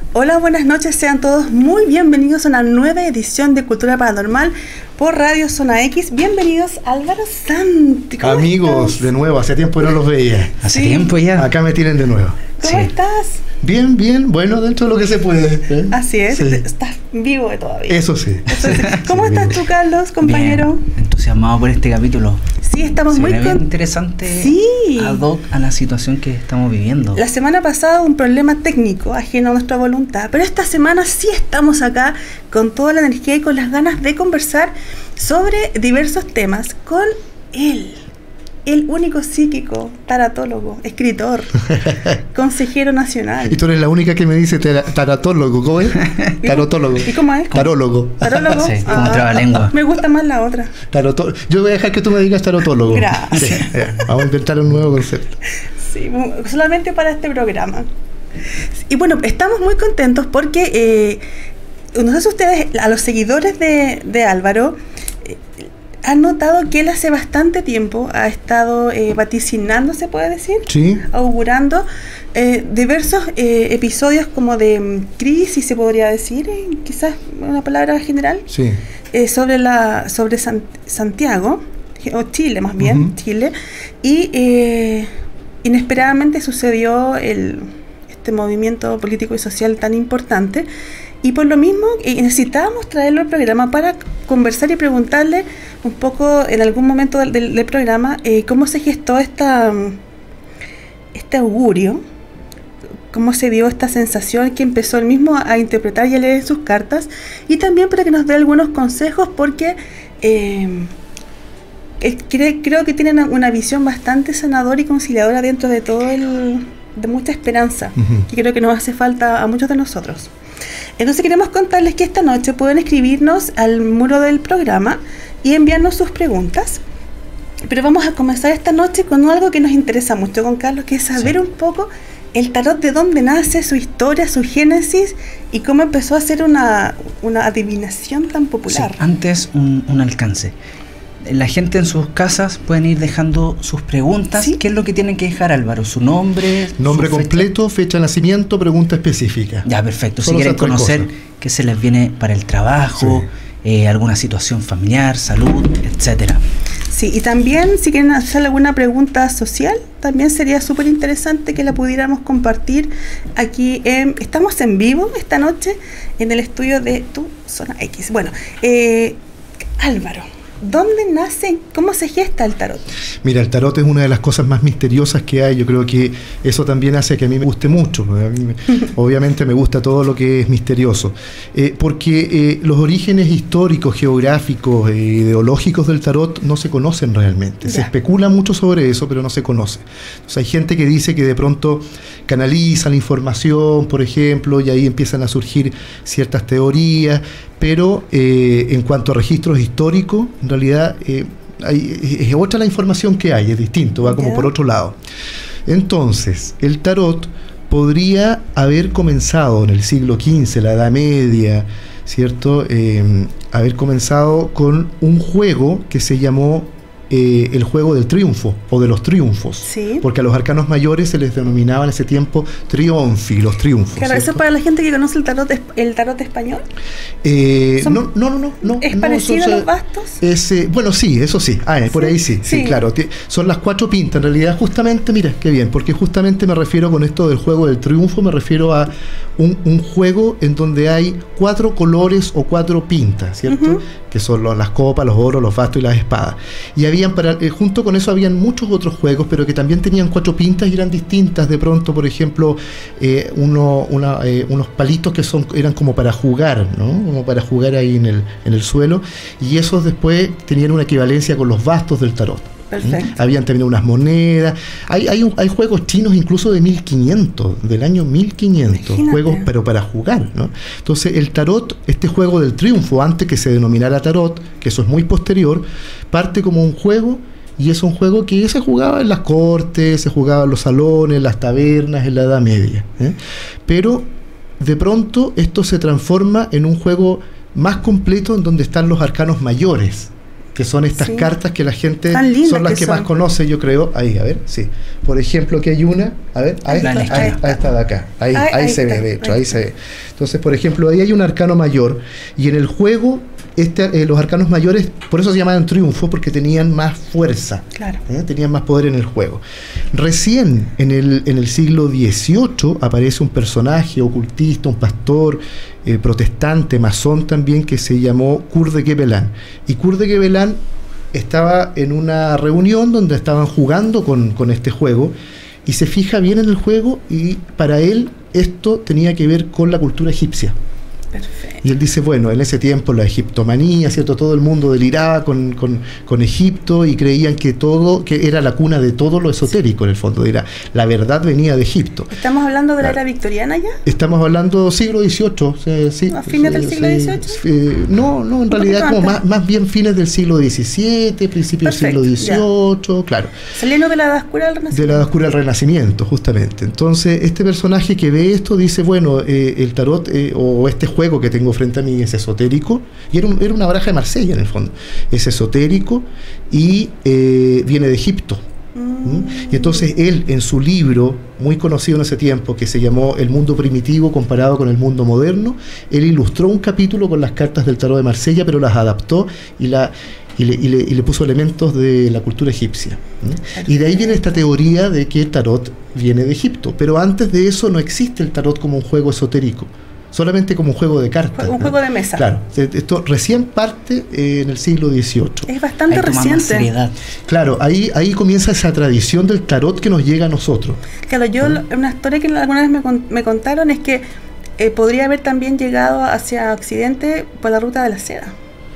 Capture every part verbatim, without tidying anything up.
Hola, buenas noches, sean todos muy bienvenidos a una nueva edición de Cultura Paranormal por Radio Zona X. Bienvenidos, Álvaro Santi. Amigos, estás? de nuevo, hace tiempo no los veía. Hace Sí. tiempo ya. Acá me tienen de nuevo. ¿Cómo Sí. estás? Bien, bien, bueno, dentro de lo que se puede. ¿eh? Así es, Sí. estás vivo todavía. Eso sí. Eso sí. ¿Cómo Sí, estás bien. tú, Carlos, compañero? Bien, entusiasmado por este capítulo. Sí, estamos Se muy ve bien contentos. interesante, Sí. ad hoc a la situación que estamos viviendo. La semana pasada un problema técnico ajeno a nuestra voluntad, pero esta semana sí estamos acá con toda la energía y con las ganas de conversar sobre diversos temas con él, el único psíquico, taratólogo, escritor, consejero nacional. Y tú eres la única que me dice tara- taratólogo, ¿cómo es? Tarotólogo. ¿Y cómo es? Tarólogo. ¿Tarólogo? Sí, como trabalengua. Me gusta más la otra. Tarotó- Yo voy a dejar que tú me digas tarotólogo. Gracias. Sí, ya, vamos a inventar un nuevo concepto. Sí, mu- solamente para este programa. Y bueno, estamos muy contentos porque, eh, no sé si ustedes, a los seguidores de, de Álvaro, eh, han notado que él hace bastante tiempo ha estado eh, vaticinando, se puede decir, Sí. augurando eh, diversos eh, episodios como de mm, crisis, se podría decir, eh, quizás una palabra general, Sí. eh, sobre la sobre San- Santiago, o Chile más bien, Ujú. Chile, y eh, inesperadamente sucedió el, este movimiento político y social tan importante, y por lo mismo eh, necesitábamos traerlo al programa para conversar y preguntarle un poco en algún momento del, del- del programa eh, cómo se gestó esta, mm, este augurio, cómo se dio esta sensación que empezó él mismo a, a interpretar y a leer en sus cartas, y también para que nos dé algunos consejos porque eh, eh, cre- creo que tienen una visión bastante sanadora y conciliadora dentro de todo el, de mucha esperanza, Ujú. que creo que nos hace falta a muchos de nosotros. Entonces queremos contarles que esta noche pueden escribirnos al muro del programa y enviarnos sus preguntas. Pero vamos a comenzar esta noche con algo que nos interesa mucho con Carlos, que es saber Sí. un poco el tarot, de dónde nace, su historia, su génesis y cómo empezó a ser una, una adivinación tan Sí, popular. antes un, un alcance. La gente en sus casas pueden ir dejando sus preguntas. Sí. ¿Qué es lo que tienen que dejar, Álvaro? ¿Su nombre? Nombre su fecha? completo, fecha de nacimiento, pregunta específica. Ya, perfecto. Solo Si quieren esas tres conocer cosas. qué se les viene para el trabajo, eh, alguna situación familiar, salud, etcétera. Sí, y también si quieren hacer alguna pregunta social, también sería súper interesante que la pudiéramos compartir aquí. En, estamos en vivo esta noche en el estudio de Tu Zona X. Bueno, eh, Álvaro, ¿dónde nace, cómo se gesta el tarot? Mira, el tarot es una de las cosas más misteriosas que hay. Yo creo que eso también hace que a mí me guste mucho. A mí me- obviamente me gusta todo lo que es misterioso. Eh, porque eh, los orígenes históricos, geográficos e ideológicos del tarot no se conocen realmente. Se Ya. especula mucho sobre eso, pero no se conoce. Entonces, hay gente que dice que de pronto canaliza la información, por ejemplo, y ahí empiezan a surgir ciertas teorías. Pero eh, en cuanto a registros históricos, en realidad eh, hay, es otra la información que hay, es distinto, va como Ya. por otro lado. Entonces, el tarot podría haber comenzado en el siglo quince, la Edad Media, ¿cierto? Eh, haber comenzado con un juego que se llamó eh, el juego del triunfo o de los triunfos. Sí. Porque a los arcanos mayores se les denominaba en ese tiempo trionfi, los triunfos. Claro, eso ¿cierto? es para la gente que conoce el tarot, es- el tarot español. Eh, Son- no, no, no, no, no. ¿Es no, parecido son- a los bastos? Es, eh, bueno, sí, eso sí. Ah, por Sí, ahí sí, sí, sí. claro. Ti- Son las cuatro pintas. En realidad, justamente, mira, qué bien, porque justamente me refiero con esto del juego del triunfo, me refiero a un, un juego en donde hay cuatro colores o cuatro pintas, ¿cierto? Ujú. Que son los- las copas, los oros, los bastos y las espadas. Y habían, para, eh, junto con eso, habían muchos otros juegos, pero que también tenían cuatro pintas y eran distintas. De pronto, por ejemplo, eh, uno, una, eh, unos palitos que son, eran como para jugar, ¿no? Como para jugar ahí en el, en el suelo. Y esos después tenían una equivalencia con los bastos del tarot. Perfecto. ¿Mm? Habían también unas monedas. Hay, hay, un- hay juegos chinos incluso de mil quinientos, del año mil quinientos, Imagínate. juegos pero para jugar, ¿no? Entonces el tarot, este juego del triunfo, antes que se denominara tarot, que eso es muy posterior, parte como un juego, y es un juego que se jugaba en las cortes, se jugaba en los salones, en las tabernas, en la Edad Media, ¿eh? Pero de pronto esto se transforma en un juego más completo en donde están los arcanos mayores, que son estas sí. cartas que la gente son las que, que son. más conoce, yo creo. Ahí, a ver, sí. Por ejemplo, aquí hay una, a ver, ahí, está, ahí, ahí, ahí está de acá, ahí, ahí, ahí, ahí se está, ve, de hecho, ahí, ahí se ve. Entonces, por ejemplo, ahí hay un arcano mayor, y en el juego Este, eh, los arcanos mayores, por eso se llamaban triunfo, porque tenían más fuerza, claro. ¿eh? Tenían más poder en el juego. Recién en el, en el siglo dieciocho aparece un personaje ocultista, un pastor eh, protestante, masón también, que se llamó Kurt de Gebelán. Y Kurt de Gebelán estaba en una reunión donde estaban jugando con, con este juego, y se fija bien en el juego, y para él esto tenía que ver con la cultura egipcia. Perfecto. Y él dice, bueno, en ese tiempo la egiptomanía, ¿cierto? Todo el mundo deliraba con, con, con Egipto y creían que todo, que era la cuna de todo lo esotérico, en el fondo. Era, la verdad venía de Egipto. ¿Estamos hablando de la era victoriana ya? Estamos hablando siglo dieciocho. Eh, sí, ¿A fines del siglo dieciocho? Eh, no, no, en realidad como más, más bien fines del siglo diecisiete, principios del siglo dieciocho, ya. Claro. Saliendo de la edad oscura del Renacimiento. De la edad oscura del Renacimiento, justamente. Entonces, este personaje que ve esto dice, bueno, eh, el tarot eh, o este juego que tengo frente a mí es esotérico, y era, un, era una baraja de Marsella en el fondo, es esotérico y eh, viene de Egipto. ¿Mm? Y entonces él, en su libro muy conocido en ese tiempo, que se llamó El mundo primitivo comparado con el mundo moderno, él ilustró un capítulo con las cartas del tarot de Marsella, pero las adaptó y la Y le, y, le, y le puso elementos de la cultura egipcia. ¿Mm? Y de ahí viene esta teoría de que el tarot viene de Egipto, pero antes de eso no existe el tarot como un juego esotérico, solamente como un juego de cartas. Un juego ¿no? de mesa. Claro, esto recién parte eh, en el siglo dieciocho. Es bastante reciente. Claro, ahí, ahí comienza esa tradición del tarot que nos llega a nosotros. Claro, yo, ¿no? Una historia que alguna vez me, me contaron es que eh, podría haber también llegado hacia Occidente por la ruta de la seda.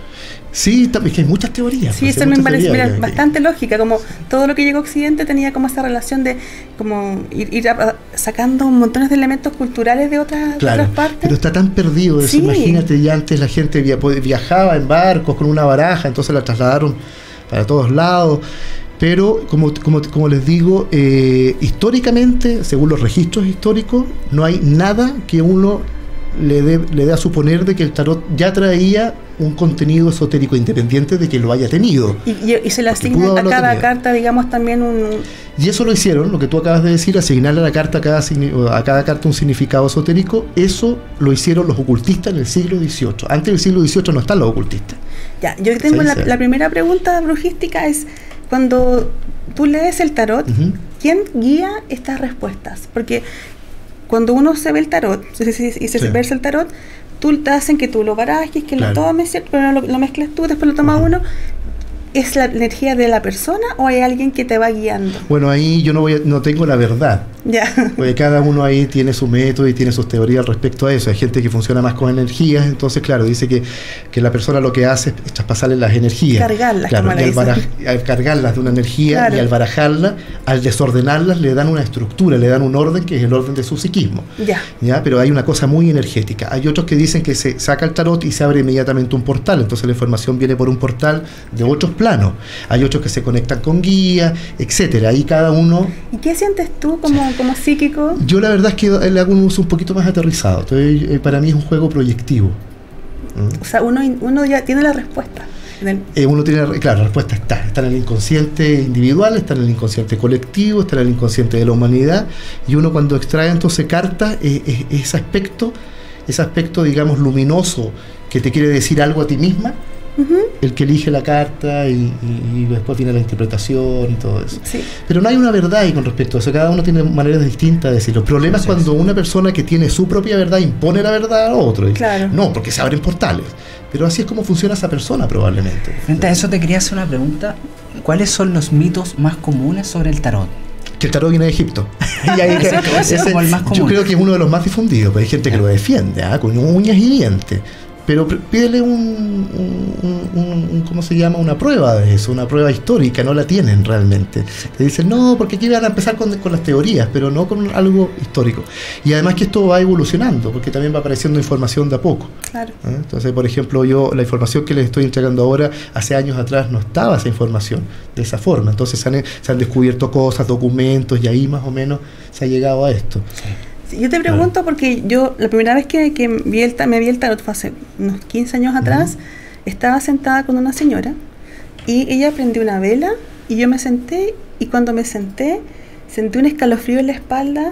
Sí, es que hay muchas teorías. Sí, eso me parece mira, bastante lógica, como todo lo que llegó a Occidente tenía como esa relación de como ir, ir a, sacando montones de elementos culturales de otras, claro, de otras partes. Pero está tan perdido eso, sí. Imagínate, ya antes la gente via, viajaba en barcos con una baraja, entonces la trasladaron para todos lados. Pero, como, como, como les digo, eh, históricamente, según los registros históricos, no hay nada que uno le dé le dé a suponer de que el tarot ya traía un contenido esotérico independiente de que lo haya tenido. Y, y, y se le asigna a cada tenido. carta, digamos, también un... Y eso lo hicieron, lo que tú acabas de decir, asignarle a la carta a cada, a cada carta un significado esotérico, eso lo hicieron los ocultistas en el siglo dieciocho. Antes del siglo dieciocho no están los ocultistas. Ya, yo tengo la, la primera pregunta brujística es, cuando tú lees el tarot, uh-huh. ¿quién guía estas respuestas? Porque cuando uno se ve el tarot, y se, se, se sí. versa el tarot, tú te hacen que tú lo barajes, que claro. lo tomes, ¿cierto? Pero lo, lo mezclas tú, después lo toma uh-huh. uno. ¿Es la energía de la persona o hay alguien que te va guiando? Bueno, ahí yo no voy a, no tengo la verdad. Ya. Porque cada uno ahí tiene su método y tiene sus teorías respecto a eso. Hay gente que funciona más con energías, entonces, claro, dice que, que la persona lo que hace es traspasarle las energías. Cargarlas, claro, como y le al, baraj, al cargarlas de una energía claro. y al barajarlas, al desordenarlas, le dan una estructura, le dan un orden que es el orden de su psiquismo. Ya. ¿Ya? Pero hay una cosa muy energética. Hay otros que dicen que se saca el tarot y se abre inmediatamente un portal, entonces la información viene por un portal de otros planos. Hay otros que se conectan con guías, etcétera. Ahí cada uno... ¿Y qué sientes tú como, como psíquico? Yo la verdad es que le hago un uso un poquito más aterrizado. Entonces, eh, para mí es un juego proyectivo. ¿Mm? O sea, uno, uno ya tiene la respuesta. Eh, uno tiene, claro, la respuesta está. Está en el inconsciente individual, está en el inconsciente colectivo, está en el inconsciente de la humanidad. Y uno cuando extrae entonces cartas, eh, eh, ese aspecto, ese aspecto, digamos, luminoso, que te quiere decir algo a ti misma, Uh-huh. el que elige la carta y, y, y después viene la interpretación y todo eso. Sí. Pero no hay una verdad ahí con respecto a eso, cada uno tiene maneras distintas de decirlo. El problema es cuando una persona que tiene su propia verdad impone la verdad a otro. Claro. No, porque se abren portales. Pero así es como funciona esa persona probablemente. Frente a eso te quería hacer una pregunta. ¿Cuáles son los mitos más comunes sobre el tarot? Que el tarot viene de Egipto. Y ahí que, ese, como el más común. Yo creo que es uno de los más difundidos, pero hay gente que lo defiende, ¿eh? Con uñas y dientes. Pero pídele un, un, un, un, ¿cómo se llama? Una prueba de eso, una prueba histórica, no la tienen realmente. Te dicen, no, porque aquí van a empezar con, con las teorías, pero no con algo histórico. Y además que esto va evolucionando, porque también va apareciendo información de a poco. Claro. ¿Eh? Entonces, por ejemplo, yo, la información que les estoy entregando ahora, hace años atrás no estaba esa información de esa forma. Entonces se han, se han descubierto cosas, documentos, y ahí más o menos se ha llegado a esto. Sí. Yo te pregunto porque yo la primera vez que, que vi el, me vi el tarot fue hace unos quince años atrás, uh-huh. estaba sentada con una señora y ella prendió una vela y yo me senté, y cuando me senté sentí un escalofrío en la espalda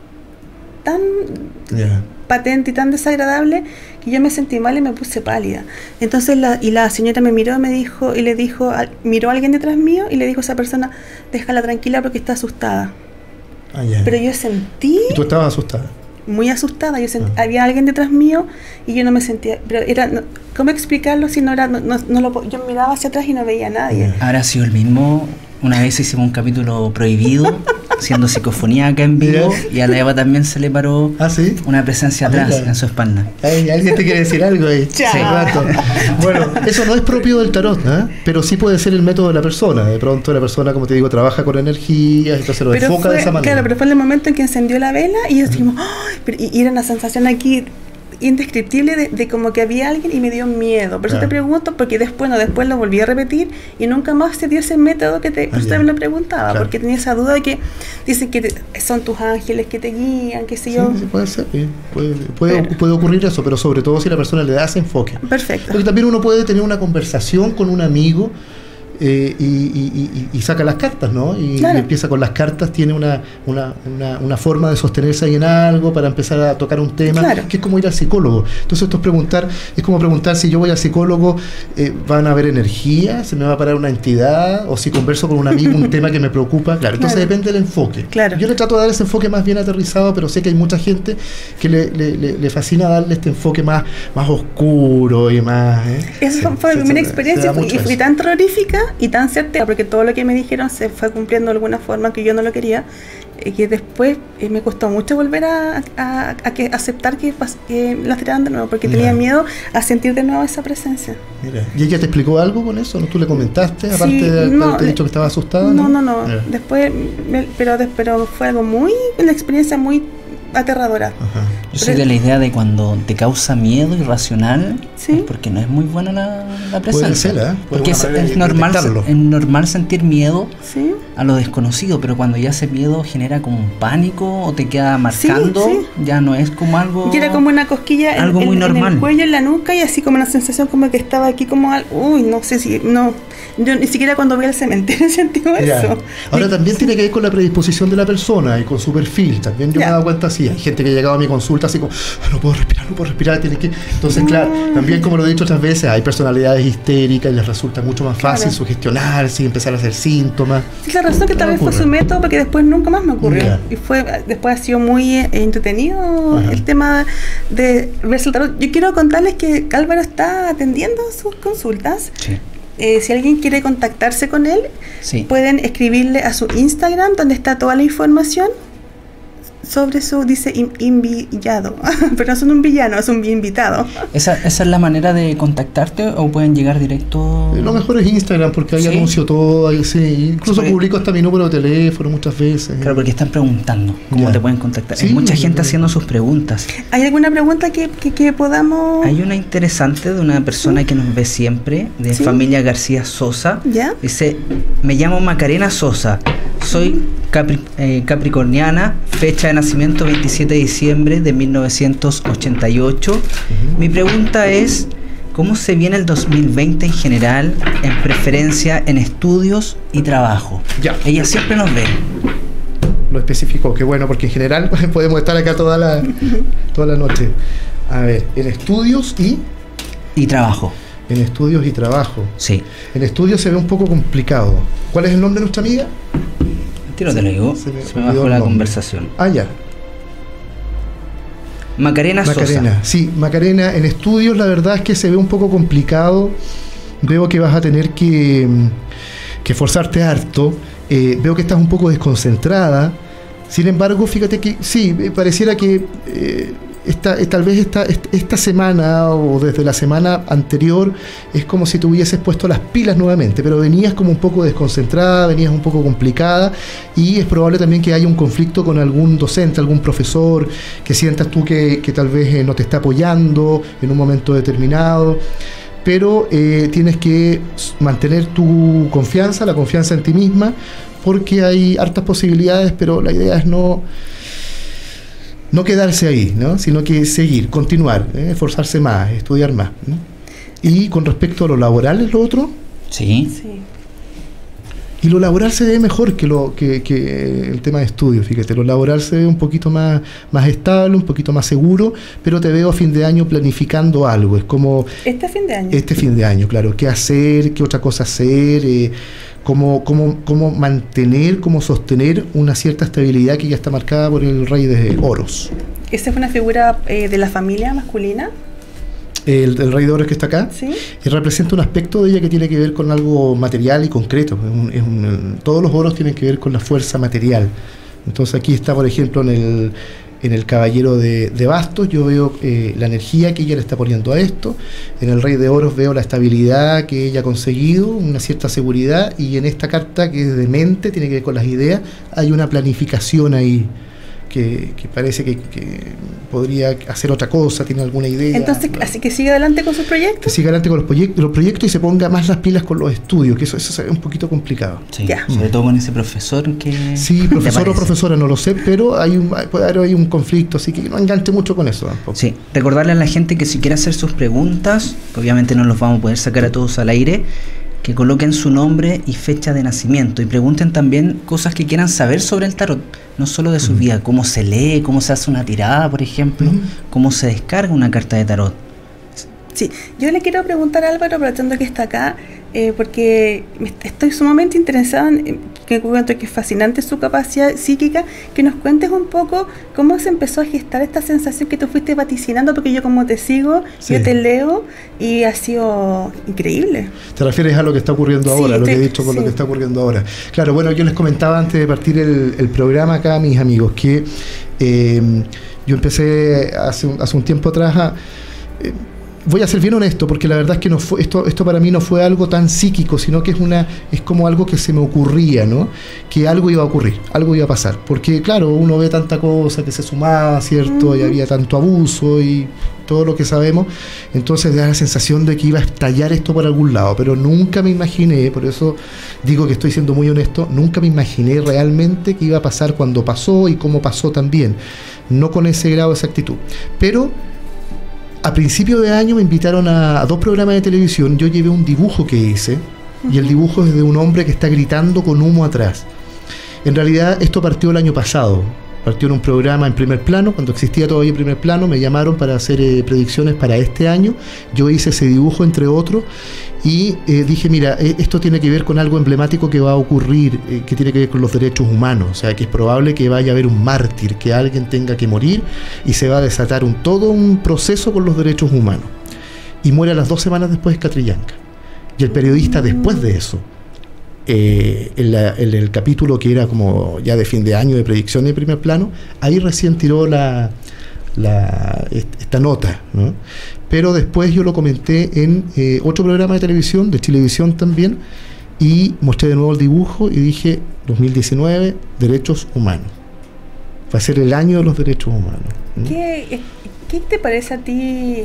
tan Yeah. patente y tan desagradable que yo me sentí mal y me puse pálida. Entonces la, y la señora me miró, me dijo y le dijo, a, miró a alguien detrás mío y le dijo a esa persona, déjala tranquila porque está asustada. Ah, yeah. Pero yo sentí ¿Y tú estabas asustada? muy asustada, yo sentí, Ah. había alguien detrás mío y yo no me sentía, pero era, no, ¿cómo explicarlo si no era, no, no, no lo, yo miraba hacia atrás y no veía a nadie. Yeah. Habrá sido el mismo. Una vez hicimos un capítulo prohibido, haciendo psicofonía acá en vivo, Yeah. y a la Eva también se le paró ¿Ah, sí? una presencia Ah, atrás mira. en su espalda. Ay, alguien te quiere decir algo ahí. Chao. Hace rato. Bueno, eso no es propio del tarot, ¿eh? Pero sí puede ser el método de la persona. De pronto la persona, como te digo, trabaja con energías, entonces lo Pero enfoca fue, de esa manera. claro, pero fue en el momento en que encendió la vela y yo dijimos, ¡ay! Pero- y, y era una sensación aquí indescriptible de, de como que había alguien y me dio miedo. Por eso Claro. te pregunto, porque después no, después lo volví a repetir y nunca más se dio ese método que te, Ah, usted ya. me lo preguntaba, Claro. porque tenía esa duda de que dicen que te- son tus ángeles que te guían, qué sé Sí, yo. sí, puede ser. sí. Puede, puede, Pero- puede ocurrir eso, pero sobre todo si la persona le da ese enfoque. Perfecto. Porque también uno puede tener una conversación con un amigo eh, y, y- y- y saca las cartas, ¿no? Y, Claro. y empieza con las cartas, tiene una, una, una, una forma de sostenerse ahí en algo para empezar a tocar un tema, Claro. que es como ir al psicólogo. Entonces esto es preguntar, es como preguntar si yo voy al psicólogo, eh, ¿van a haber energía? ¿Se me va a parar una entidad? ¿O si converso con un amigo un tema que me preocupa? Claro, entonces Claro. depende del enfoque. Claro. Yo le trato de dar ese enfoque más bien aterrizado, pero sé que hay mucha gente que le, le, le- le fascina darle este enfoque más, más oscuro y más... ¿eh? Esa Sí, fue se- mi primera se- se experiencia da fue- mucho y fui eso. tan terrorífica y tan certera, porque todo lo que me dijeron se fue cumpliendo de alguna forma que yo no lo quería, eh, que después eh, me costó mucho volver a, a- a que aceptar que, pas- que la tiraran de nuevo, porque tenía Ya. miedo a sentir de nuevo esa presencia. Mira, ¿y ella te explicó algo con eso? ¿No? ¿Tú le comentaste? Aparte Sí, de no, haberte le- dicho que estaba asustada. No, no, no. Ya. Después, me- pero, de- pero fue algo muy, una experiencia muy aterradora. Ajá. Yo soy de la idea de cuando te causa miedo irracional, Sí. es porque no es muy buena la, la presencia. ser, ¿eh? Puede Porque una es, manera es de normal, detectarlo. es normal sentir miedo Sí. a lo desconocido, pero cuando ya ese miedo genera como un pánico o te queda marcando, sí. ya no es como algo... Y era como una cosquilla en, Algo muy en- en normal. el cuello, en la nuca, y así como una sensación como que estaba aquí como al, uy, no sé si, no, yo ni siquiera cuando voy al cementerio sentí Ya. eso. Ahora Y- también tiene que ver con la predisposición de la persona y con su perfil. También yo Ya. me he dado cuenta así. Hay gente que ha llegado a mi consulta así como, "Ah, no puedo respirar, no puedo respirar, tiene que... Entonces, claro, también como lo he dicho otras veces, hay personalidades histéricas y les resulta mucho más fácil Claro. sugestionarse y empezar a hacer síntomas. Sí, la razón que tal No vez fue ocurre. su método, porque después nunca más me ocurrió. Ya. Y fue, después ha sido muy eh, entretenido Ajá. el tema de verse el tarot. Yo quiero contarles que Álvaro está atendiendo sus consultas. Sí, Eh, si alguien quiere contactarse con él, sí. pueden escribirle a su Instagram, donde está toda la información sobre su, dice, in- invillado. Pero no son un villano, es un invitado. ¿Esa, ¿Esa es la manera de contactarte o pueden llegar directo? Eh, Lo mejor es Instagram porque ahí Sí. anuncio todo, ahí sí. Incluso Sí. publico hasta mi número de teléfono muchas veces. Claro, porque están preguntando cómo Ya. te pueden contactar. Sí, Hay mucha gente sí. haciendo sus preguntas. ¿Hay alguna pregunta que, que, que podamos...? Hay una interesante de una persona que nos ve siempre, de Sí. familia García Sosa. ¿Ya? Dice, me llamo Macarena Sosa, soy capri- eh, capricorniana, fecha de nacimiento veintisiete de diciembre de mil novecientos ochenta y ocho. Mi pregunta es, ¿cómo se viene el dos mil veinte en general, en preferencia en estudios y trabajo? Ya. Ella siempre nos ve. Lo especificó, que bueno, porque en general podemos estar acá toda la, toda la noche. A ver, en estudios y... Y trabajo, En estudios y trabajo. sí. En estudios se ve un poco complicado. ¿Cuál es el nombre de nuestra amiga? Tiro te lo digo, Se me se me olvidó bajó el la nombre. conversación. Ah, ya. Macarena, Macarena. Sosa. Sí, Macarena, en estudios la verdad es que se ve un poco complicado. Veo que vas a tener que, mm, que esforzarte harto. Eh, veo que estás un poco desconcentrada. Sin embargo, fíjate que sí, eh, pareciera que eh, esta, eh, tal vez esta, est- esta semana o desde la semana anterior es como si te hubieses puesto las pilas nuevamente, pero venías como un poco desconcentrada, venías un poco complicada y es probable también que haya un conflicto con algún docente, algún profesor, que sientas tú que, que tal vez eh, no te está apoyando en un momento determinado. Pero eh, tienes que s- mantener tu confianza, la confianza en ti misma, porque hay hartas posibilidades, pero la idea es no, no quedarse ahí, ¿no? Sino que seguir, continuar, ¿eh? Esforzarse más, estudiar más, ¿no? Y con respecto a lo laboral, ¿es lo otro? Sí. Sí. Y lo laboral se ve mejor que, lo, que, que el tema de estudio, fíjate, lo laboral se ve un poquito más, más estable, un poquito más seguro, pero te veo a fin de año planificando algo, es como... ¿Este fin de año? Este fin de año, claro, qué hacer, qué otra cosa hacer, eh, cómo, cómo, cómo mantener, cómo sostener una cierta estabilidad que ya está marcada por el rey de oros. ¿Esa es una figura eh, de la familia masculina? El, el rey de oros que está acá, ¿sí? Y representa un aspecto de ella que tiene que ver con algo material y concreto. Es un, es un, todos los oros tienen que ver con la fuerza material. Entonces aquí está, por ejemplo, en el, en el caballero de, de bastos, yo veo eh, la energía que ella le está poniendo a esto. En el rey de oros veo la estabilidad que ella ha conseguido, una cierta seguridad. Y en esta carta, que es de mente, tiene que ver con las ideas, hay una planificación ahí. Que, que parece que, que podría hacer otra cosa, tiene alguna idea. Entonces, ¿no? Así que siga adelante con sus proyectos. Que siga adelante con los, proyect los proyectos y se ponga más las pilas con los estudios, que eso, eso es un poquito complicado. Sí, ya. Sobre todo con ese profesor que... Sí, profesor o profesora, no lo sé, pero hay un, puede haber hay un conflicto, así que no enganche mucho con eso tampoco. Sí, recordarle a la gente que si quiere hacer sus preguntas, que obviamente no los vamos a poder sacar a todos al aire, que coloquen su nombre y fecha de nacimiento y pregunten también cosas que quieran saber sobre el tarot, no solo de su uh-huh. vida, cómo se lee, cómo se hace una tirada, por ejemplo, uh-huh. cómo se descarga una carta de tarot. Sí, yo le quiero preguntar a Álvaro, aprovechando que está acá, eh, porque estoy sumamente interesada en que encuentro que es fascinante su capacidad psíquica, que nos cuentes un poco cómo se empezó a gestar esta sensación que tú fuiste vaticinando, porque yo como te sigo, sí. yo te leo y ha sido increíble. ¿Te refieres a lo que está ocurriendo ahora, sí, lo te, que he dicho con sí. lo que está ocurriendo ahora? Claro, bueno, yo les comentaba antes de partir el, el programa acá a mis amigos que eh, yo empecé hace un, hace un tiempo atrás a... Eh, voy a ser bien honesto, porque la verdad es que no fue, esto, esto para mí no fue algo tan psíquico, sino que es una es como algo que se me ocurría, ¿no? Que algo iba a ocurrir, algo iba a pasar. Porque, claro, uno ve tanta cosa que se sumaba, ¿cierto? Uh-huh. Y había tanto abuso y todo lo que sabemos. Entonces da la sensación de que iba a estallar esto por algún lado. Pero nunca me imaginé, por eso digo que estoy siendo muy honesto, nunca me imaginé realmente que iba a pasar cuando pasó y cómo pasó también. No con ese grado de exactitud. Pero... a principio de año me invitaron a, a dos programas de televisión. Yo llevé un dibujo que hice, uh-huh. y el dibujo es de un hombre que está gritando con humo atrás. En realidad esto partió el año pasado. Partió en un programa en Primer Plano, cuando existía todavía Primer Plano, me llamaron para hacer eh, predicciones para este año. Yo hice ese dibujo, entre otros, y eh, dije, mira, eh, esto tiene que ver con algo emblemático que va a ocurrir, eh, que tiene que ver con los derechos humanos. O sea, que es probable que vaya a haber un mártir, que alguien tenga que morir, y se va a desatar un, todo un proceso con los derechos humanos. Y muere a las dos semanas después Catrillanca. Y el periodista, después de eso, Eh, en, la, en el capítulo que era como ya de fin de año de predicción de Primer Plano, ahí recién tiró la, la esta nota, ¿no? Pero después yo lo comenté en eh, otro programa de televisión, de Chilevisión también, y mostré de nuevo el dibujo y dije dos mil diecinueve, derechos humanos. Va a ser el año de los derechos humanos, ¿no? ¿Qué, ¿Qué te parece a ti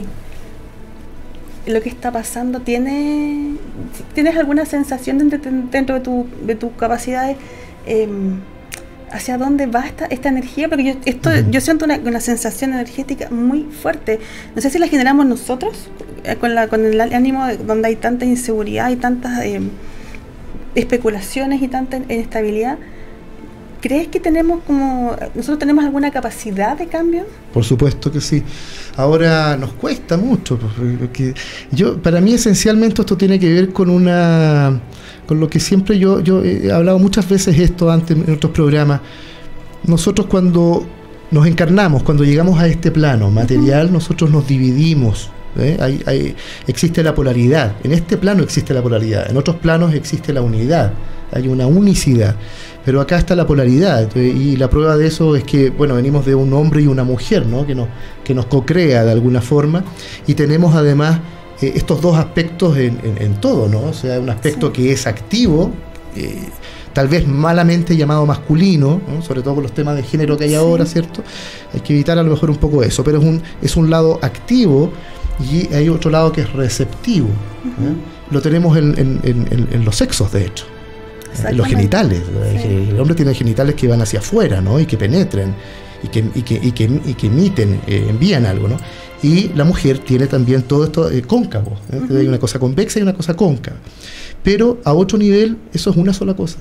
lo que está pasando? ¿Tiene, ¿Tienes alguna sensación dentro, dentro de tu de tus capacidades eh, hacia dónde va esta, esta energía? Porque yo, esto, uh-huh. yo siento una, una sensación energética muy fuerte. No sé si la generamos nosotros eh, con, la, con el ánimo de, donde hay tanta inseguridad y tantas eh, especulaciones y tanta inestabilidad. ¿Crees que tenemos como nosotros tenemos alguna capacidad de cambio? Por supuesto que sí. Ahora nos cuesta mucho, porque yo para mí esencialmente esto tiene que ver con una con lo que siempre yo yo he hablado muchas veces esto antes en otros programas. Nosotros cuando nos encarnamos, cuando llegamos a este plano material, uh-huh. nosotros nos dividimos. ¿Eh? Hay, hay, existe la polaridad. En este plano existe la polaridad, en otros planos existe la unidad, hay una unicidad, pero acá está la polaridad. Y la prueba de eso es que, bueno, venimos de un hombre y una mujer, ¿no? que, nos, que nos co-crea de alguna forma, y tenemos además eh, estos dos aspectos en, en, en todo, ¿no? O sea, un aspecto sí. que es activo, eh, tal vez malamente llamado masculino, ¿no? Sobre todo con los temas de género que hay sí. ahora, ¿cierto? Hay que evitar a lo mejor un poco eso, pero es un, es un lado activo. Y hay otro lado que es receptivo. Uh-huh. ¿eh? Lo tenemos en, en, en, en los sexos, de hecho, en los genitales. Sí. El hombre tiene genitales que van hacia afuera, ¿no? Y que penetren. y que, y que, y que, y que emiten, eh, envían algo, ¿no? Y la mujer tiene también todo esto eh, cóncavo, ¿eh? Uh-huh. Hay una cosa convexa y una cosa cóncava. Pero a otro nivel, eso es una sola cosa.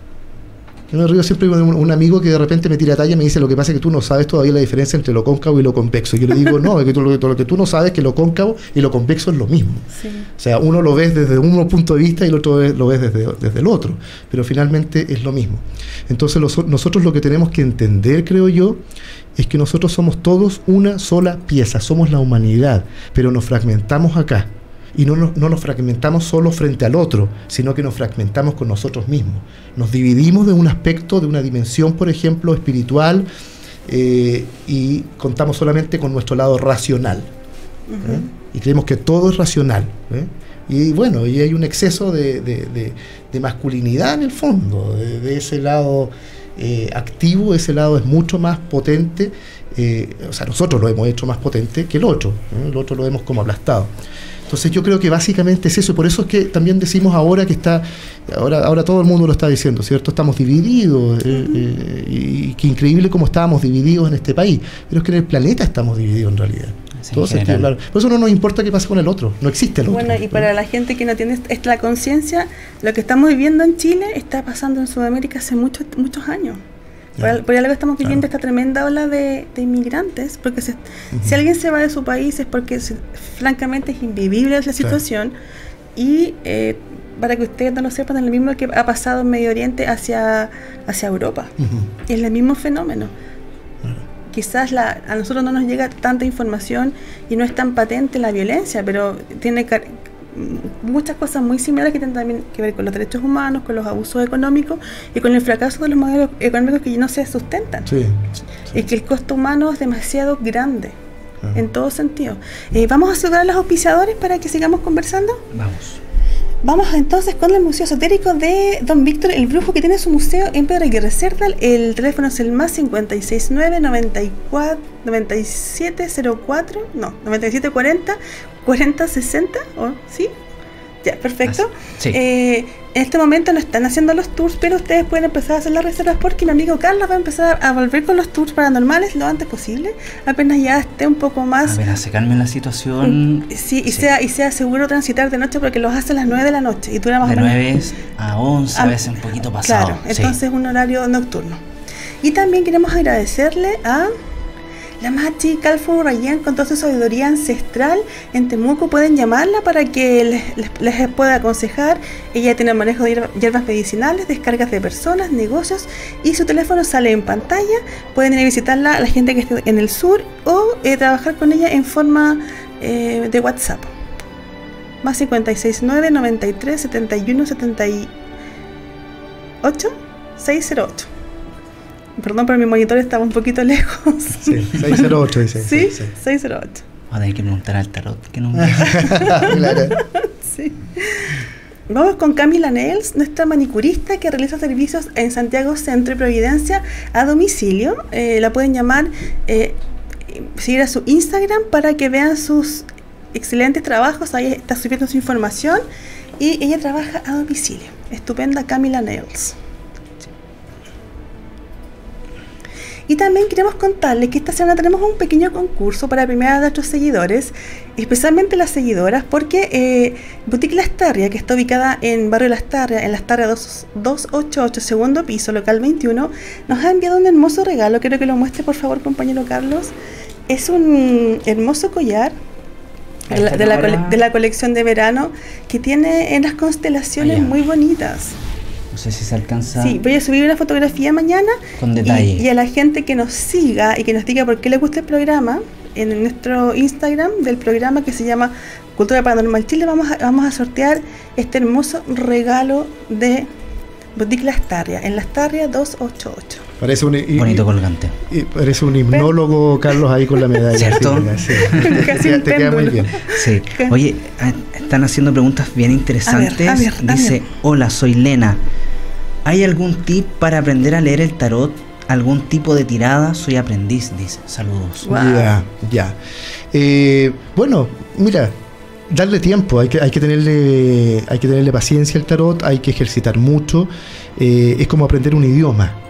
Yo me río siempre con un, un amigo que de repente me tira talla y me dice: lo que pasa es que tú no sabes todavía la diferencia entre lo cóncavo y lo convexo. Yo le digo: no, es que tú, lo, lo que tú no sabes es que lo cóncavo y lo convexo es lo mismo. Sí. O sea, uno lo ves desde un punto de vista y el otro lo ves desde, desde el otro, pero finalmente es lo mismo. Entonces los, nosotros lo que tenemos que entender, creo yo, es que nosotros somos todos una sola pieza, somos la humanidad, pero nos fragmentamos acá. Y no nos, no nos fragmentamos solo frente al otro, sino que nos fragmentamos con nosotros mismos. Nos dividimos de un aspecto, de una dimensión, por ejemplo, espiritual, eh, y contamos solamente con nuestro lado racional. Uh-huh. ¿eh? Y creemos que todo es racional. ¿eh? Y bueno, y hay un exceso de, de, de, de masculinidad en el fondo, de, de ese lado eh, activo, ese lado es mucho más potente. Eh, o sea, nosotros lo hemos hecho más potente que el otro. ¿eh? El otro lo hemos como aplastado. Entonces yo creo que básicamente es eso, y por eso es que también decimos ahora que está, ahora, ahora todo el mundo lo está diciendo, ¿cierto? Estamos divididos, eh, eh, y qué increíble cómo estábamos divididos en este país, pero es que en el planeta estamos divididos en realidad. Sí, todo sentido, claro. Por eso no nos importa qué pase con el otro, no existe el otro. Bueno, y para la gente que no tiene la conciencia, lo que estamos viviendo en Chile está pasando en Sudamérica hace muchos, muchos años. Por, por algo estamos viviendo claro. esta tremenda ola de, de inmigrantes, porque se, uh-huh. si alguien se va de su país es porque se, francamente es invivible la situación, claro. y eh, para que ustedes no lo sepan, es lo mismo que ha pasado en Medio Oriente hacia, hacia Europa, uh-huh. es el mismo fenómeno. Uh-huh. Quizás la, a nosotros no nos llega tanta información y no es tan patente la violencia, pero tiene car- muchas cosas muy similares que tienen también que ver con los derechos humanos, con los abusos económicos y con el fracaso de los modelos económicos que no se sustentan. Sí, sí. Es que el costo humano es demasiado grande, ah. en todo sentido. Eh, vamos a saludar a los auspiciadores para que sigamos conversando. Vamos. Vamos entonces con el Museo Esotérico de Don Víctor el Brujo, que tiene su museo en Pedro Aguirre Cerda. El teléfono es el más cincuenta y seis nueve, noventa y cuatro, noventa y siete cero cuatro, no, noventa y siete cuarenta, cuarenta sesenta, ¿o sí? Ya, perfecto. Sí. Eh, en este momento no están haciendo los tours, pero ustedes pueden empezar a hacer las reservas porque mi amigo Carlos va a empezar a volver con los tours paranormales lo antes posible, apenas ya esté un poco más... Apenas se calme la situación... Sí, y, sí. Sea, y sea seguro transitar de noche, porque los hace a las nueve de la noche y dura más de o menos... nueve a once, a, a veces un poquito pasado. Claro, entonces es sí. un horario nocturno. Y también queremos agradecerle a... la Machi Calfo Rayan, con toda su sabiduría ancestral en Temuco. Pueden llamarla para que les, les, les pueda aconsejar. Ella tiene manejo de hierbas medicinales, descargas de personas, negocios, y su teléfono sale en pantalla. Pueden ir a visitarla a la gente que esté en el sur o eh, trabajar con ella en forma eh, de WhatsApp. Más cincuenta y seis nueve, noventa y tres, setenta y uno, setenta y ocho, seiscientos ocho. Perdón, pero mi monitor estaba un poquito lejos. Sí, seiscientos ocho dice. Sí, sí, seiscientos ocho. Vamos a tener que preguntar al tarot. Que no... Claro. Sí. Vamos con Camila Nails, nuestra manicurista que realiza servicios en Santiago Centro y Providencia a domicilio. Eh, la pueden llamar, eh, seguir a su Instagram para que vean sus excelentes trabajos. Ahí está subiendo su información y ella trabaja a domicilio. Estupenda Camila Nails. Y también queremos contarles que esta semana tenemos un pequeño concurso para premiar a nuestros seguidores, especialmente las seguidoras, porque eh, Boutique Lastarria, que está ubicada en Barrio Lastarria, en Lastarria doscientos ochenta y ocho, segundo piso, local veintiuno, nos ha enviado un hermoso regalo. Quiero que lo muestre, por favor, compañero Carlos. Es un hermoso collar de la, de la, cole, de la colección de verano que tiene en las constelaciones Allá. muy bonitas. No sé si se alcanza. Sí, voy a subir una fotografía mañana. Con detalle. Y, y a la gente que nos siga y que nos diga por qué le gusta el programa, en nuestro Instagram del programa que se llama Cultura Paranormal Chile, vamos a, vamos a sortear este hermoso regalo de Boutique Lastarria, en Lastarria doscientos ochenta y ocho. Parece un y, bonito colgante. Y parece un hipnólogo, Carlos, ahí con la medalla. ¿Cierto? Sí, Casi te, te queda muy bien. Sí. Oye, están haciendo preguntas bien interesantes. A ver, a ver, Dice, a ver. hola, soy Lena. ¿Hay algún tip para aprender a leer el tarot? ¿Algún tipo de tirada? Soy aprendiz, dice. Saludos. Wow. Ya, ya. Eh, bueno, mira, darle tiempo, hay que, hay que tenerle, hay que tenerle paciencia al tarot, hay que ejercitar mucho. Eh, es como aprender un idioma.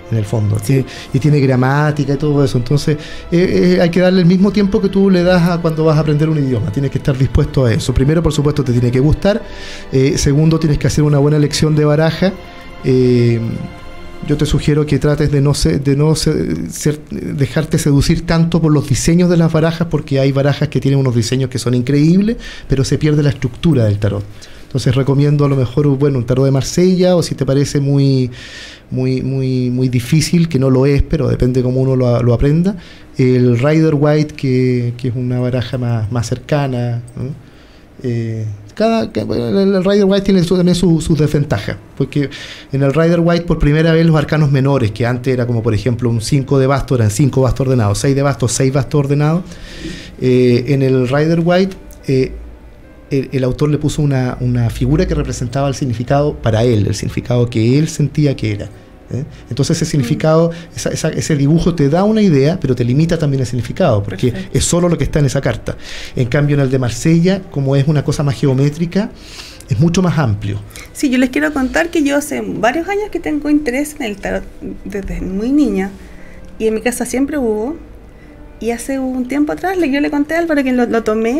en el fondo, sí. y, y tiene gramática y todo eso. Entonces eh, eh, hay que darle el mismo tiempo que tú le das a cuando vas a aprender un idioma. Tienes que estar dispuesto a eso. Primero, por supuesto, te tiene que gustar. Eh, segundo, tienes que hacer una buena lección de baraja. Eh, yo te sugiero que trates de no, se, de no se, ser, dejarte seducir tanto por los diseños de las barajas, porque hay barajas que tienen unos diseños que son increíbles, pero se pierde la estructura del tarot. Entonces recomiendo a lo mejor, bueno, un tarot de Marsella, o si te parece muy muy muy muy difícil, que no lo es, pero depende cómo uno lo, lo aprenda, el Rider White, que, que es una baraja más, más cercana, ¿no? eh, cada, el Rider White tiene su, también sus su desventajas, porque en el Rider White por primera vez los arcanos menores, que antes era como por ejemplo un cinco de basto, eran cinco bastos ordenados, seis de basto, seis bastos ordenados, eh, en el Rider White eh, El, el autor le puso una, una figura que representaba el significado para él, el significado que él sentía que era. ¿eh? Entonces ese significado, esa, esa, ese dibujo te da una idea, pero te limita también el significado, porque Perfecto. Es solo lo que está en esa carta. En cambio, en el de Marsella, como es una cosa más geométrica, es mucho más amplio. Sí, yo les quiero contar que yo hace varios años que tengo interés en el tarot, desde muy niña, y en mi casa siempre hubo, y hace un tiempo atrás yo le conté a Álvaro que lo, lo tomé,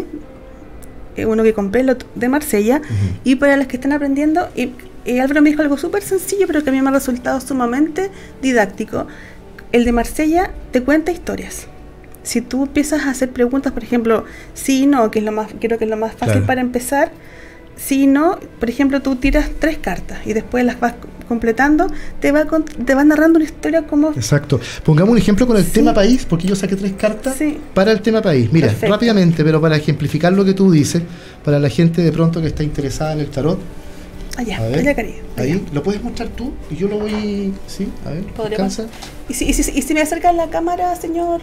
uno que compré de Marsella, uh-huh. y para los que están aprendiendo, y, y Álvaro me dijo algo súper sencillo, pero que a mí me ha resultado sumamente didáctico. El de Marsella te cuenta historias. Si tú empiezas a hacer preguntas, por ejemplo, sí y no, que es lo más, creo que es lo más fácil claro. para empezar, sí y no, por ejemplo, tú tiras tres cartas y después las vas completando, te va con, te va narrando una historia como... Exacto. Pongamos un ejemplo con el sí. tema país, porque yo saqué tres cartas sí. para el tema país. Mira, Perfecto. rápidamente, pero para ejemplificar lo que tú dices, para la gente de pronto que está interesada en el tarot. Allá, a ver, allá, cariño. Ahí, allá. ¿lo puedes mostrar tú? Y yo lo voy... Sí, a ver, alcanza. ¿Y si, y, si, ¿Y si me acercas la cámara, señor?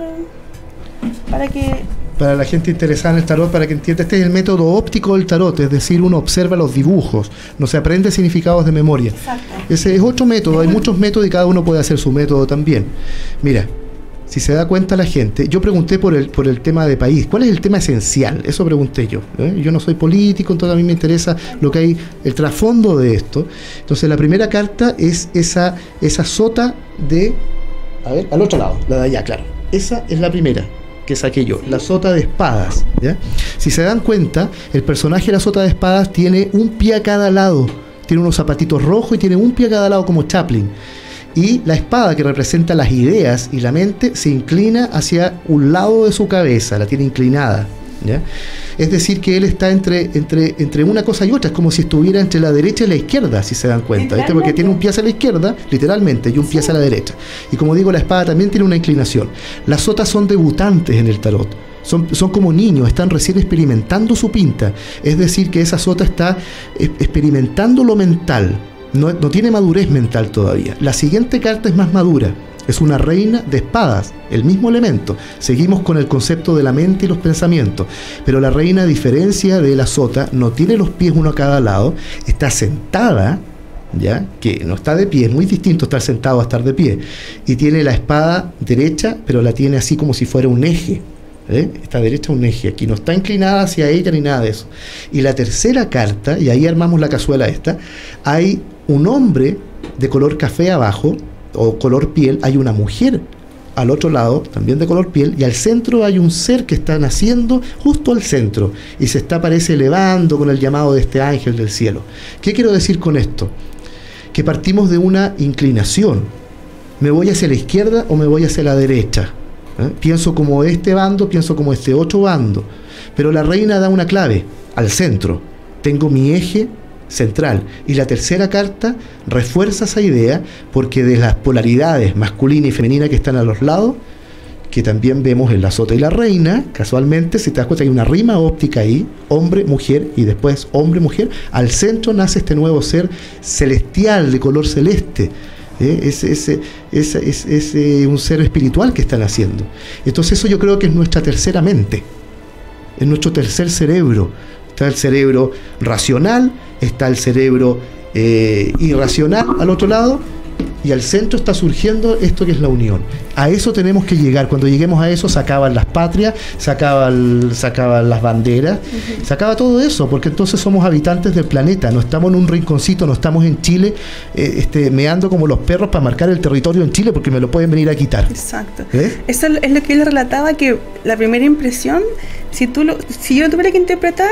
Para que... Para la gente interesada en el tarot, para que entienda, este es el método óptico del tarot, es decir, uno observa los dibujos, no se aprende significados de memoria. Exacto. Ese es otro método, hay muchos métodos y cada uno puede hacer su método también. Mira, si se da cuenta la gente, yo pregunté por el, por el tema de país, ¿cuál es el tema esencial? Eso pregunté yo. ¿eh? Yo no soy político, entonces a mí me interesa lo que hay, el trasfondo de esto. Entonces la primera carta es esa, esa sota de, a ver, al otro lado, la de allá, claro. Esa es la primera que saqué yo, la sota de espadas, ¿ya? Si se dan cuenta, el personaje de la sota de espadas tiene un pie a cada lado, tiene unos zapatitos rojos y tiene un pie a cada lado como Chaplin, y la espada, que representa las ideas y la mente, se inclina hacia un lado de su cabeza, la tiene inclinada, ¿ya? Es decir, que él está entre, entre, entre una cosa y otra, es como si estuviera entre la derecha y la izquierda, si se dan cuenta, ¿viste? Porque tiene un pie hacia la izquierda, literalmente, y un pie hacia la derecha. Y como digo, la espada también tiene una inclinación. Las sotas son debutantes en el tarot, son, son como niños, están recién experimentando su pinta, es decir, que esa sota está experimentando lo mental, no, no tiene madurez mental todavía. La siguiente carta es más madura. Es una reina de espadas, el mismo elemento. Seguimos con el concepto de la mente y los pensamientos. Pero la reina, a diferencia de la sota, no tiene los pies uno a cada lado, está sentada, ¿ya? Que no está de pie, es muy distinto estar sentado a estar de pie. Y tiene la espada derecha, pero la tiene así como si fuera un eje. ¿eh? Esta derecha un eje, aquí no está inclinada hacia ella ni nada de eso. Y la tercera carta, y ahí armamos la cazuela esta, hay un hombre de color café abajo, o color piel, hay una mujer al otro lado, también de color piel, y al centro hay un ser que está naciendo justo al centro, y se está, parece, elevando con el llamado de este ángel del cielo. ¿Qué quiero decir con esto? Que partimos de una inclinación. ¿Me voy hacia la izquierda o me voy hacia la derecha? ¿Eh? Pienso como este bando, pienso como este otro bando, pero la reina da una clave, al centro. Tengo mi eje central, y la tercera carta refuerza esa idea, porque de las polaridades masculina y femenina que están a los lados, que también vemos en la sota y la reina, casualmente, si te das cuenta, hay una rima óptica ahí, hombre, mujer, y después hombre, mujer, al centro nace este nuevo ser celestial, de color celeste. ¿Eh? Es, es, es, es, es eh, un ser espiritual que están haciendo. Entonces eso yo creo que es nuestra tercera mente, es nuestro tercer cerebro. Está el cerebro racional, está el cerebro eh, irracional al otro lado, y al centro está surgiendo esto que es la unión. A eso tenemos que llegar. Cuando lleguemos a eso, se acaban las patrias, se acaban, se acaban las banderas, uh-huh. se acaba todo eso, porque entonces somos habitantes del planeta, no estamos en un rinconcito, no estamos en Chile eh, este, meando como los perros para marcar el territorio en Chile, porque me lo pueden venir a quitar. Exacto. ¿Eh? Eso es lo que él relataba, que la primera impresión, si, tú lo, si yo lo tuviera que interpretar,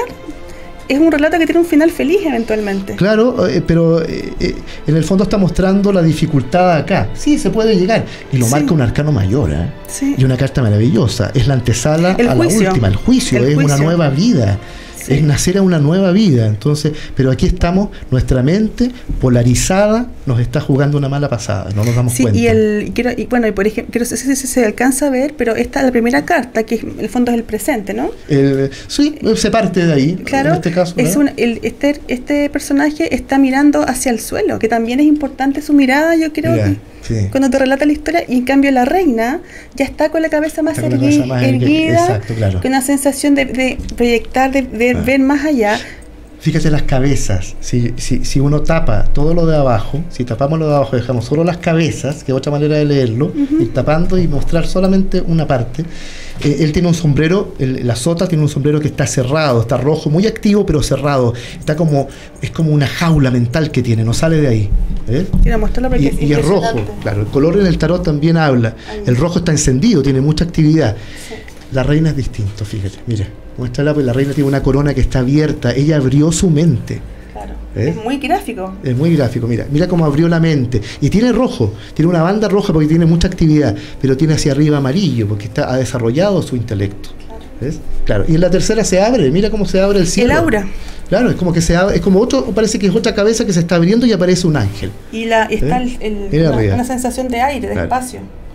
es un relato que tiene un final feliz eventualmente. Claro, eh, pero eh, eh, en el fondo está mostrando la dificultad acá. Sí, se puede llegar. Y lo sí. marca un arcano mayor, ¿eh? Sí. Y una carta maravillosa. Es la antesala el a juicio. la última. El juicio el es juicio. Una nueva vida. Sí. Es nacer a una nueva vida. Entonces, pero aquí estamos, nuestra mente polarizada nos está jugando una mala pasada, no nos damos sí, cuenta. Y el y quiero y bueno, y por ejemplo, quiero, no sé si se alcanza a ver, pero esta es la primera carta, que en el fondo es el presente, ¿no? El, sí, se parte de ahí. Claro, en este caso, es un, el, este, este personaje está mirando hacia el suelo, que también es importante su mirada, yo creo, Mira, que, sí. cuando te relata la historia, y en cambio la reina ya está con la cabeza más, ergui, cabeza más erguida, exacto, claro. con una sensación de, de proyectar, de, de ah. ver más allá. Fíjate las cabezas, si, si, si uno tapa todo lo de abajo, si tapamos lo de abajo, dejamos solo las cabezas, que es otra manera de leerlo, uh-huh. ir tapando y mostrar solamente una parte. Eh, él tiene un sombrero, el, la sota tiene un sombrero que está cerrado, está rojo, muy activo pero cerrado, está como, es como una jaula mental que tiene, no sale de ahí. ¿Eh? Quiero mostrarlo porque y, es y es rojo, claro, el color en el tarot también habla, Ay, el rojo está encendido, tiene mucha actividad. Sí. La reina es distinto, fíjate, mira. Muéstrala, pues la reina tiene una corona que está abierta. Ella abrió su mente. Claro. ¿Eh? Es muy gráfico. Es muy gráfico, mira. Mira cómo abrió la mente. Y tiene rojo. Tiene una banda roja porque tiene mucha actividad. Pero tiene hacia arriba amarillo porque está, ha desarrollado su intelecto. Claro. ¿Ves? Claro. Y en la tercera se abre. Mira cómo se abre el cielo. El aura. Claro, es como que se abre, es como otro, parece que es otra cabeza que se está abriendo y aparece un ángel. Y la, está ¿Eh? el, el, una, una sensación de aire, de claro. espacio.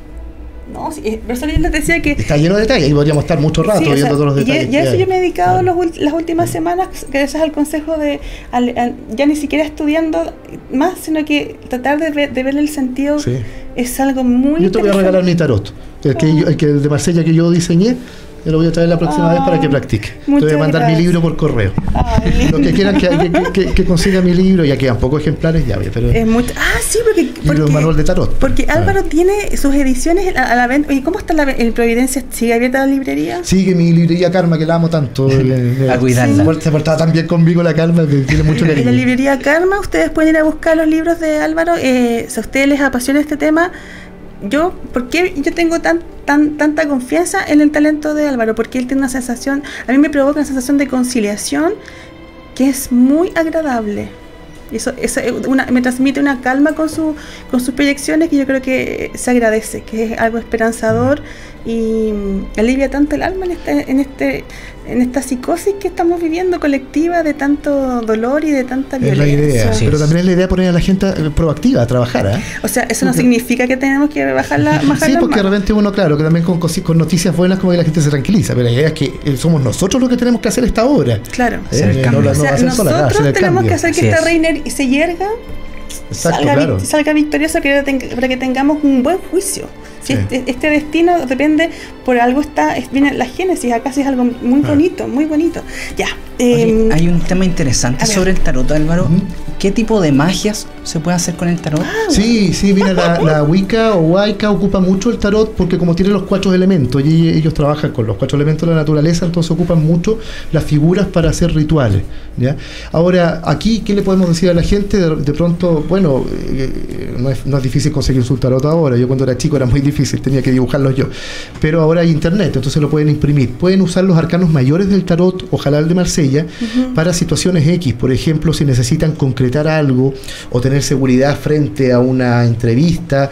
No, sí, pero eso les decía que está lleno de detalles y podríamos estar mucho rato sí, viendo o sea, todos los detalles. Y a eso yo me he dedicado claro. los, las últimas semanas, gracias al consejo de al, al, ya ni siquiera estudiando más, sino que tratar de ver, de ver el sentido sí. es algo muy. Yo te voy a regalar mi tarot, el que, yo, el que el de Marsella que yo diseñé. Te lo voy a traer la próxima ah, vez para que practique. Te voy a mandar gracias. mi libro por correo. Ay, los que quieran que, que, que, que consiga mi libro, ya quedan pocos ejemplares, ya pero es mucho. Ah, sí, porque. porque un manual de tarot. Porque Álvaro ah. tiene sus ediciones a, a la venta. ¿Y cómo está la en Providencia? ¿Sigue abierta la librería? Sigue mi librería Karma, que la amo tanto. le, a cuidarla. Sí. Se portaba tan bien conmigo la Karma, que tiene mucho cariño. En la librería Karma, ustedes pueden ir a buscar los libros de Álvaro. Eh, si a ustedes les apasiona este tema. Yo, ¿por qué yo tengo tan, tan, tanta confianza en el talento de Álvaro? Porque él tiene una sensación, a mí me provoca una sensación de conciliación que es muy agradable. Eso, eso una, me transmite una calma con, su, con sus proyecciones que yo creo que se agradece, que es algo esperanzador y alivia tanto el alma en este, en este en esta psicosis que estamos viviendo colectiva de tanto dolor y de tanta violencia. Es la idea, sí. Pero también es la idea poner a la gente proactiva a trabajar. ¿eh? O sea, eso no porque, significa que tenemos que bajar la bajar Sí, porque de repente uno, claro, que también con, con noticias buenas como que la gente se tranquiliza, pero la idea es que somos nosotros los que tenemos que hacer esta obra. Claro. ¿Eh? No, no, no, o sea, nosotros sola, tenemos cambio. que hacer que Así esta es. reina se yerga, Exacto, salga, claro. salga victoriosa para que tengamos un buen juicio. Si sí. este, este destino depende, por algo está, es, viene la génesis, acá sí es algo muy ah. bonito, muy bonito. Ya. Eh, Oye, hay un tema interesante sobre el tarot, Álvaro. Uh-huh. ¿Qué tipo de magias se puede hacer con el tarot? Ah, sí, sí, mira, la, la Wicca o Wicca ocupa mucho el tarot porque como tiene los cuatro elementos, y ellos trabajan con los cuatro elementos de la naturaleza, entonces ocupan mucho las figuras para hacer rituales. ¿ya? Ahora, aquí, ¿qué le podemos decir a la gente? De, de pronto, bueno, eh, no, es, no es difícil conseguir su tarot ahora. Yo cuando era chico era muy difícil, tenía que dibujarlos yo. Pero ahora hay internet, entonces lo pueden imprimir. Pueden usar los arcanos mayores del tarot, ojalá el de Marsella, uh-huh. para situaciones X. Por ejemplo, si necesitan concretar algo o tener seguridad frente a una entrevista,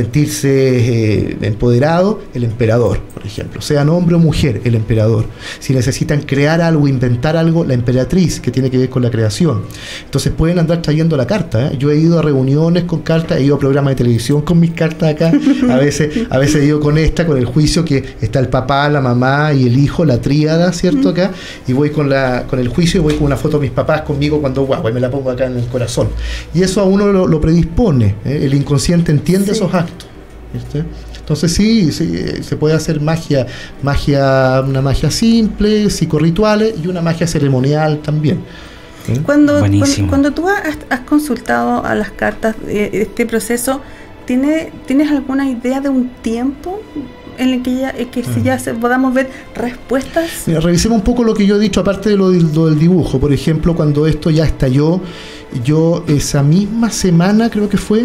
sentirse eh, empoderado, el emperador, por ejemplo, sean hombre o mujer, el emperador. Si necesitan crear algo, inventar algo, la emperatriz, que tiene que ver con la creación. Entonces pueden andar trayendo la carta. ¿eh? Yo he ido a reuniones con cartas, he ido a programas de televisión con mis cartas acá, a veces, a veces he ido con esta, con el juicio que está el papá, la mamá y el hijo, la tríada, ¿cierto? Acá, y voy con la con el juicio y voy con una foto de mis papás conmigo cuando guau, y me la pongo acá en el corazón. Y eso a uno lo, lo predispone, ¿eh? El inconsciente entiende sí. esos actos. ¿viste? Entonces sí, sí, se puede hacer magia, magia, una magia simple, psicorrituales y una magia ceremonial también. ¿Sí? Cuando, cuando, cuando tú has, has consultado a las cartas de este proceso, ¿tiene, ¿tienes alguna idea de un tiempo en el que ya, que si ya se, podamos ver respuestas? Mira, revisemos un poco lo que yo he dicho, aparte de lo del, lo del dibujo. Por ejemplo, cuando esto ya estalló, yo esa misma semana, creo que fue,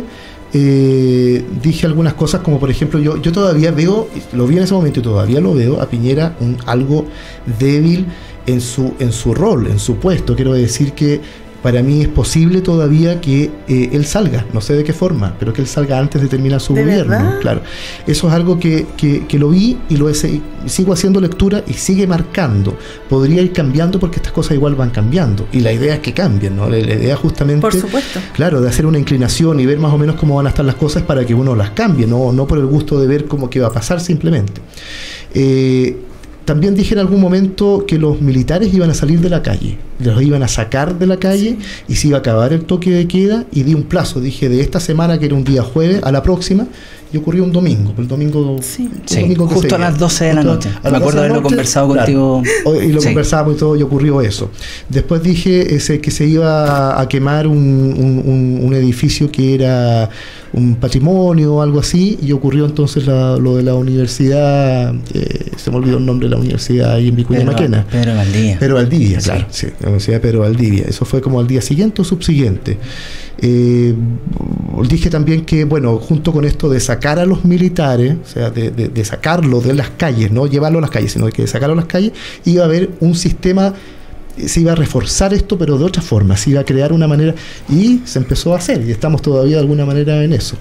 eh, dije algunas cosas, como por ejemplo, yo, yo todavía veo, lo vi en ese momento y todavía lo veo, a Piñera un, algo débil en su, en su rol, en su puesto. Quiero decir que para mí es posible todavía que eh, él salga, no sé de qué forma, pero que él salga antes de terminar su ¿De gobierno. verdad? Claro, eso es algo que, que, que lo vi y lo he, sigo haciendo lectura y sigue marcando. Podría ir cambiando porque estas cosas igual van cambiando y la idea es que cambien, ¿no? La, la idea justamente, por supuesto, claro, de hacer una inclinación y ver más o menos cómo van a estar las cosas para que uno las cambie, no, no por el gusto de ver cómo que va a pasar simplemente. Eh, También dije en algún momento que los militares iban a salir de la calle, los iban a sacar de la calle y se iba a acabar el toque de queda, y di un plazo, dije de esta semana, que era un día jueves, a la próxima, y ocurrió un domingo, el domingo, sí. un Sí, domingo que justo seguía. a las doce de la noche. Me acuerdo de haberlo conversado contigo. Claro, y lo Sí. conversábamos y todo, y ocurrió eso. Después dije ese, que se iba a quemar un, un, un, un edificio que era un patrimonio o algo así, y ocurrió entonces la, lo de la universidad, eh, se me olvidó el nombre de la universidad ahí en Vicuña Pedro, Maquena. Pedro Valdivia. Pedro Valdivia, Sí. claro, sí, la Universidad de Pedro Valdivia. Eso fue como al día siguiente o subsiguiente. Eh, dije también que, bueno, junto con esto de sacar a los militares, o sea, de, de, de sacarlo de las calles, no llevarlo a las calles, sino que de sacarlo a las calles, iba a haber un sistema, se iba a reforzar esto, pero de otra forma, se iba a crear una manera, y se empezó a hacer, y estamos todavía de alguna manera en eso.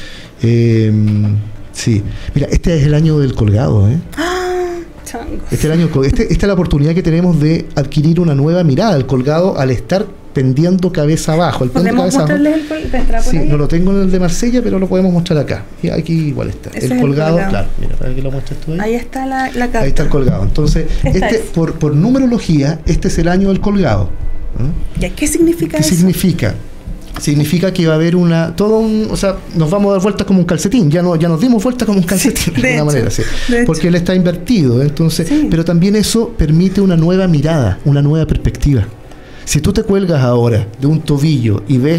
Eh, sí, mira, este es el año del colgado, ¿eh? Este, el año, este, esta es la oportunidad que tenemos de adquirir una nueva mirada. El colgado, al estar pendiendo cabeza abajo, el ¿podemos cabeza mostrarles abajo, el colgado? sí, no lo tengo en el de Marsella, pero lo podemos mostrar acá. Y aquí igual está. Ese El es colgado, el colgado, claro, mira, para que lo muestres tú ahí. Ahí está la, la carta. Ahí está el colgado. Entonces, Esta este, es. por, por numerología, este es el año del colgado. ¿eh? ¿Ya qué significa ¿Qué eso? significa? Significa que va a haber una, todo un, o sea, nos vamos a dar vueltas como un calcetín, ya no, ya nos dimos vueltas como un calcetín, Sí, de alguna hecho, manera, sí, de hecho. porque él está invertido, entonces, Sí. pero también eso permite una nueva mirada, una nueva perspectiva. Si tú te cuelgas ahora de un tobillo y ves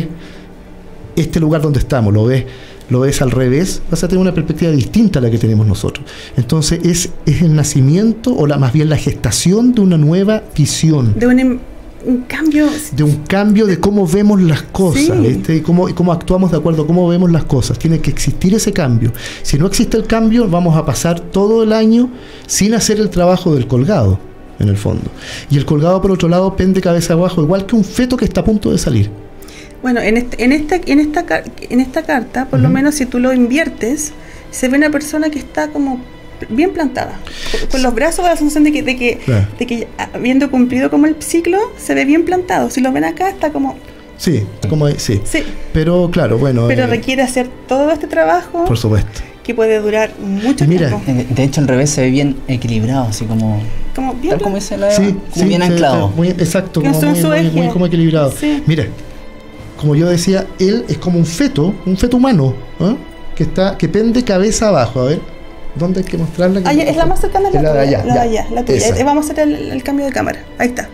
este lugar donde estamos, lo ves, lo ves al revés, vas a tener una perspectiva distinta a la que tenemos nosotros. Entonces es, es el nacimiento, o la, más bien la gestación de una nueva visión. De un, un cambio. De un cambio de cómo vemos las cosas, Sí. ¿viste? Y cómo, y cómo actuamos de acuerdo a cómo vemos las cosas. Tiene que existir ese cambio. Si no existe el cambio, vamos a pasar todo el año sin hacer el trabajo del colgado, en el fondo. Y el colgado, por otro lado, pende cabeza abajo, igual que un feto que está a punto de salir. Bueno, en, este, en, esta, en, esta, car- en esta carta, por Ujú. lo menos si tú lo inviertes, se ve una persona que está como bien plantada, con, con los brazos, da la sensación de que, de que, Claro. de que habiendo cumplido como el ciclo, se ve bien plantado. Si lo ven acá, está como... Sí, como sí. Sí, Pero claro, bueno. pero eh, requiere hacer todo este trabajo por supuesto. que puede durar mucho Y mira, tiempo. Eh, De hecho, al revés se ve bien equilibrado, así como. Como bien Tal como dice la Eva, Sí, como sí, bien sí, anclado. muy, exacto, Que como son muy, su muy, eje. muy como equilibrado. Sí. Mira, como yo decía, él es como un feto, un feto humano, ¿eh? que está, que pende cabeza abajo. A ver, ¿dónde hay que mostrarla? Ah, ya, es la más cercana a la, Es la de tuya, allá, la de ya. allá, la tuya. Esa. Eh, Vamos a hacer el, el cambio de cámara. Ahí está.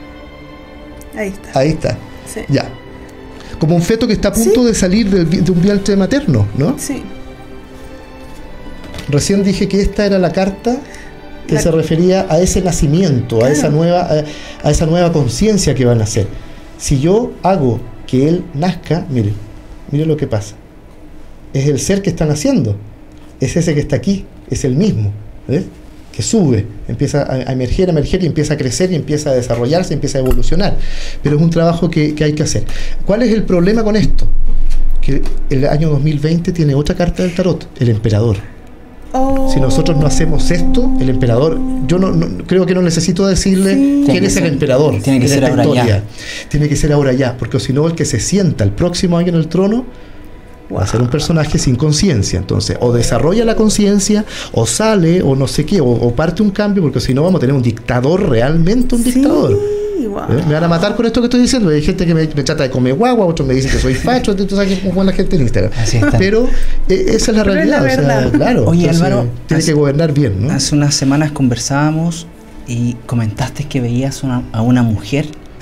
Ahí está. Ahí está, Sí. ya. Como un feto que está a punto Sí. de salir del vi- de un vientre materno, ¿no? Sí. Recién dije que esta era la carta que La- se refería a ese nacimiento, a Claro. esa nueva, a, a esa nueva conciencia que van a hacer. Si yo hago que él nazca, mire, mire lo que pasa. Es el ser que están haciendo. Es ese que está aquí, es el mismo, ¿ves? Que sube, empieza a, a emerger, a emerger y empieza a crecer y empieza a desarrollarse, empieza a evolucionar. Pero es un trabajo que, que hay que hacer. ¿Cuál es el problema con esto? Que el año dos mil veinte tiene otra carta del tarot, el emperador. Oh. Si nosotros no hacemos esto, el emperador, yo no, no- creo que no necesito decirle Sí. quién Tiene es que el ser- emperador. tiene que en ser esta ahora ya. historia. Tiene que ser ahora ya, porque si no, el que se sienta el próximo año en el trono va a ser un personaje sin conciencia. Entonces, o desarrolla la conciencia, o sale, o no sé qué, o, o parte un cambio, porque si no vamos a tener un dictador, realmente un Sí, dictador. guau. ¿Eh? Me van a matar con esto que estoy diciendo. Hay gente que me, me trata de comer guagua, otros me dicen que soy facho, entonces sabes cómo es la gente en Instagram. Así está. Pero eh, esa es la Pero es realidad. la o sea, verdad. claro. Oye, entonces, Álvaro, tiene hace- que gobernar bien, ¿no? Hace unas semanas conversábamos y comentaste que veías una- a una mujer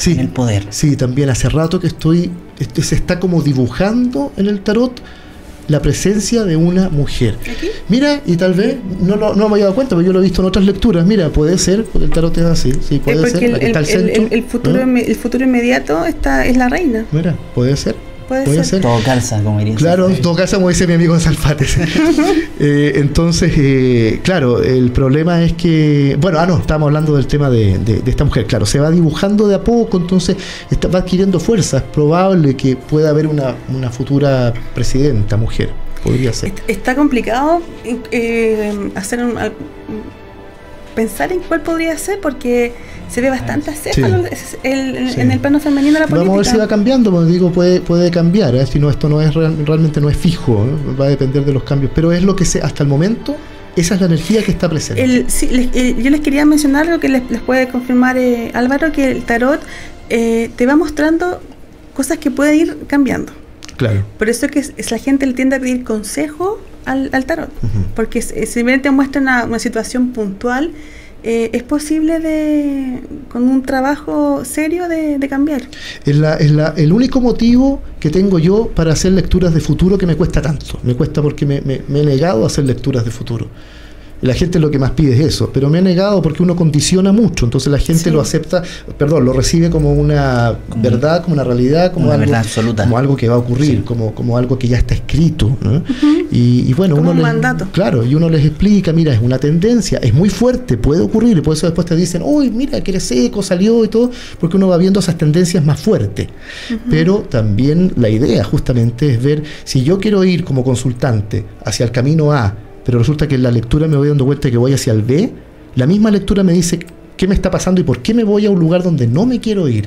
sí, en el poder. Sí, también hace rato que estoy, esto se está como dibujando en el tarot la presencia de una mujer. ¿Aquí? Mira, y tal vez, no, no, no me había dado cuenta, pero yo lo he visto en otras lecturas. Mira, puede ser, porque el tarot es así, sí, puede Eh, porque ser. el, Aquí está el el- centro, el- el futuro, ¿no? inme- el futuro inmediato está, es la reina. Mira, puede ser. Puede Puede ser. ser. Todo calza, como diría. Claro, en todo caso, como dice mi amigo en Salfates. eh, entonces, eh, claro, el problema es que, bueno, ah, no, estábamos hablando del tema de, de, de esta mujer, claro, se va dibujando de a poco, entonces está, va adquiriendo fuerza, es probable que pueda haber una, una futura presidenta mujer, podría ser. Est- Está complicado eh, hacer un, al- pensar en cuál podría ser porque se ve bastante acéfalo Sí. el- el- Sí. en el plano femenino de la política. Vamos a ver si va cambiando, porque digo, puede, puede cambiar, ¿eh? Si no, esto no es real- realmente no es fijo, ¿eh? Va a depender de los cambios, pero es lo que sé, hasta el momento, esa es la energía que está presente. El- sí, les- eh, yo les quería mencionar algo que les, les puede confirmar eh, Álvaro, que el tarot eh, te va mostrando cosas que pueden ir cambiando. Claro. Por eso es que es, es la gente le tiende a pedir consejo al, al tarot, Ujú. porque es- es- si bien te muestra una, una situación puntual, eh, es posible de con un trabajo serio de, de cambiar. Es, la, es la, el único motivo que tengo yo para hacer lecturas de futuro que me cuesta tanto. Me cuesta porque me, me- me he negado a hacer lecturas de futuro. Y la gente lo que más pide es eso, pero me he negado porque uno condiciona mucho, entonces la gente Sí. lo acepta, perdón, lo recibe como una Como verdad, como una realidad, como una algo, verdad absoluta. como algo que va a ocurrir, Sí. como, como algo que ya está escrito, ¿no? y, y bueno, Como uno un les, mandato. claro, y uno les explica, mira, es una tendencia, es muy fuerte, puede ocurrir, y por eso después te dicen, uy, mira, que eres seco, salió y todo, porque uno va viendo esas tendencias más fuertes. Pero también la idea justamente es ver, si yo quiero ir como consultante hacia el camino A, pero resulta que en la lectura me voy dando cuenta que voy hacia el B, la misma lectura me dice qué me está pasando y por qué me voy a un lugar donde no me quiero ir.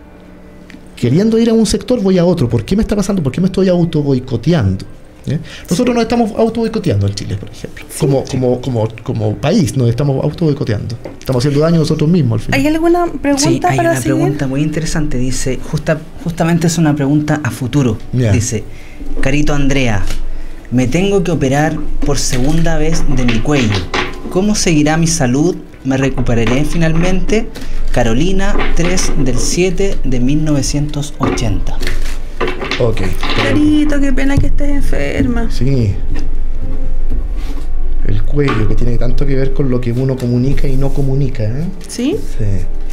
Queriendo ir a un sector voy a otro. ¿Por qué me está pasando? ¿Por qué me estoy auto boicoteando? ¿Eh? Nosotros nos estamos auto boicoteando en Chile, por ejemplo. Sí. Como, como, como, como país nos estamos auto boicoteando. Estamos haciendo daño a nosotros mismos al final. ¿Hay alguna pregunta Sí, hay para una seguir? pregunta muy interesante. Dice, justa, justamente es una pregunta a futuro. Ya. Dice, Carito Andrea, me tengo que operar por segunda vez de mi cuello. ¿Cómo seguirá mi salud? ¿Me recuperaré finalmente? Carolina, tres del siete de mil novecientos ochenta. Ok. Carito, qué pena que estés enferma. Sí. El cuello, que tiene tanto que ver con lo que uno comunica y no comunica, ¿eh? ¿Sí? Sí.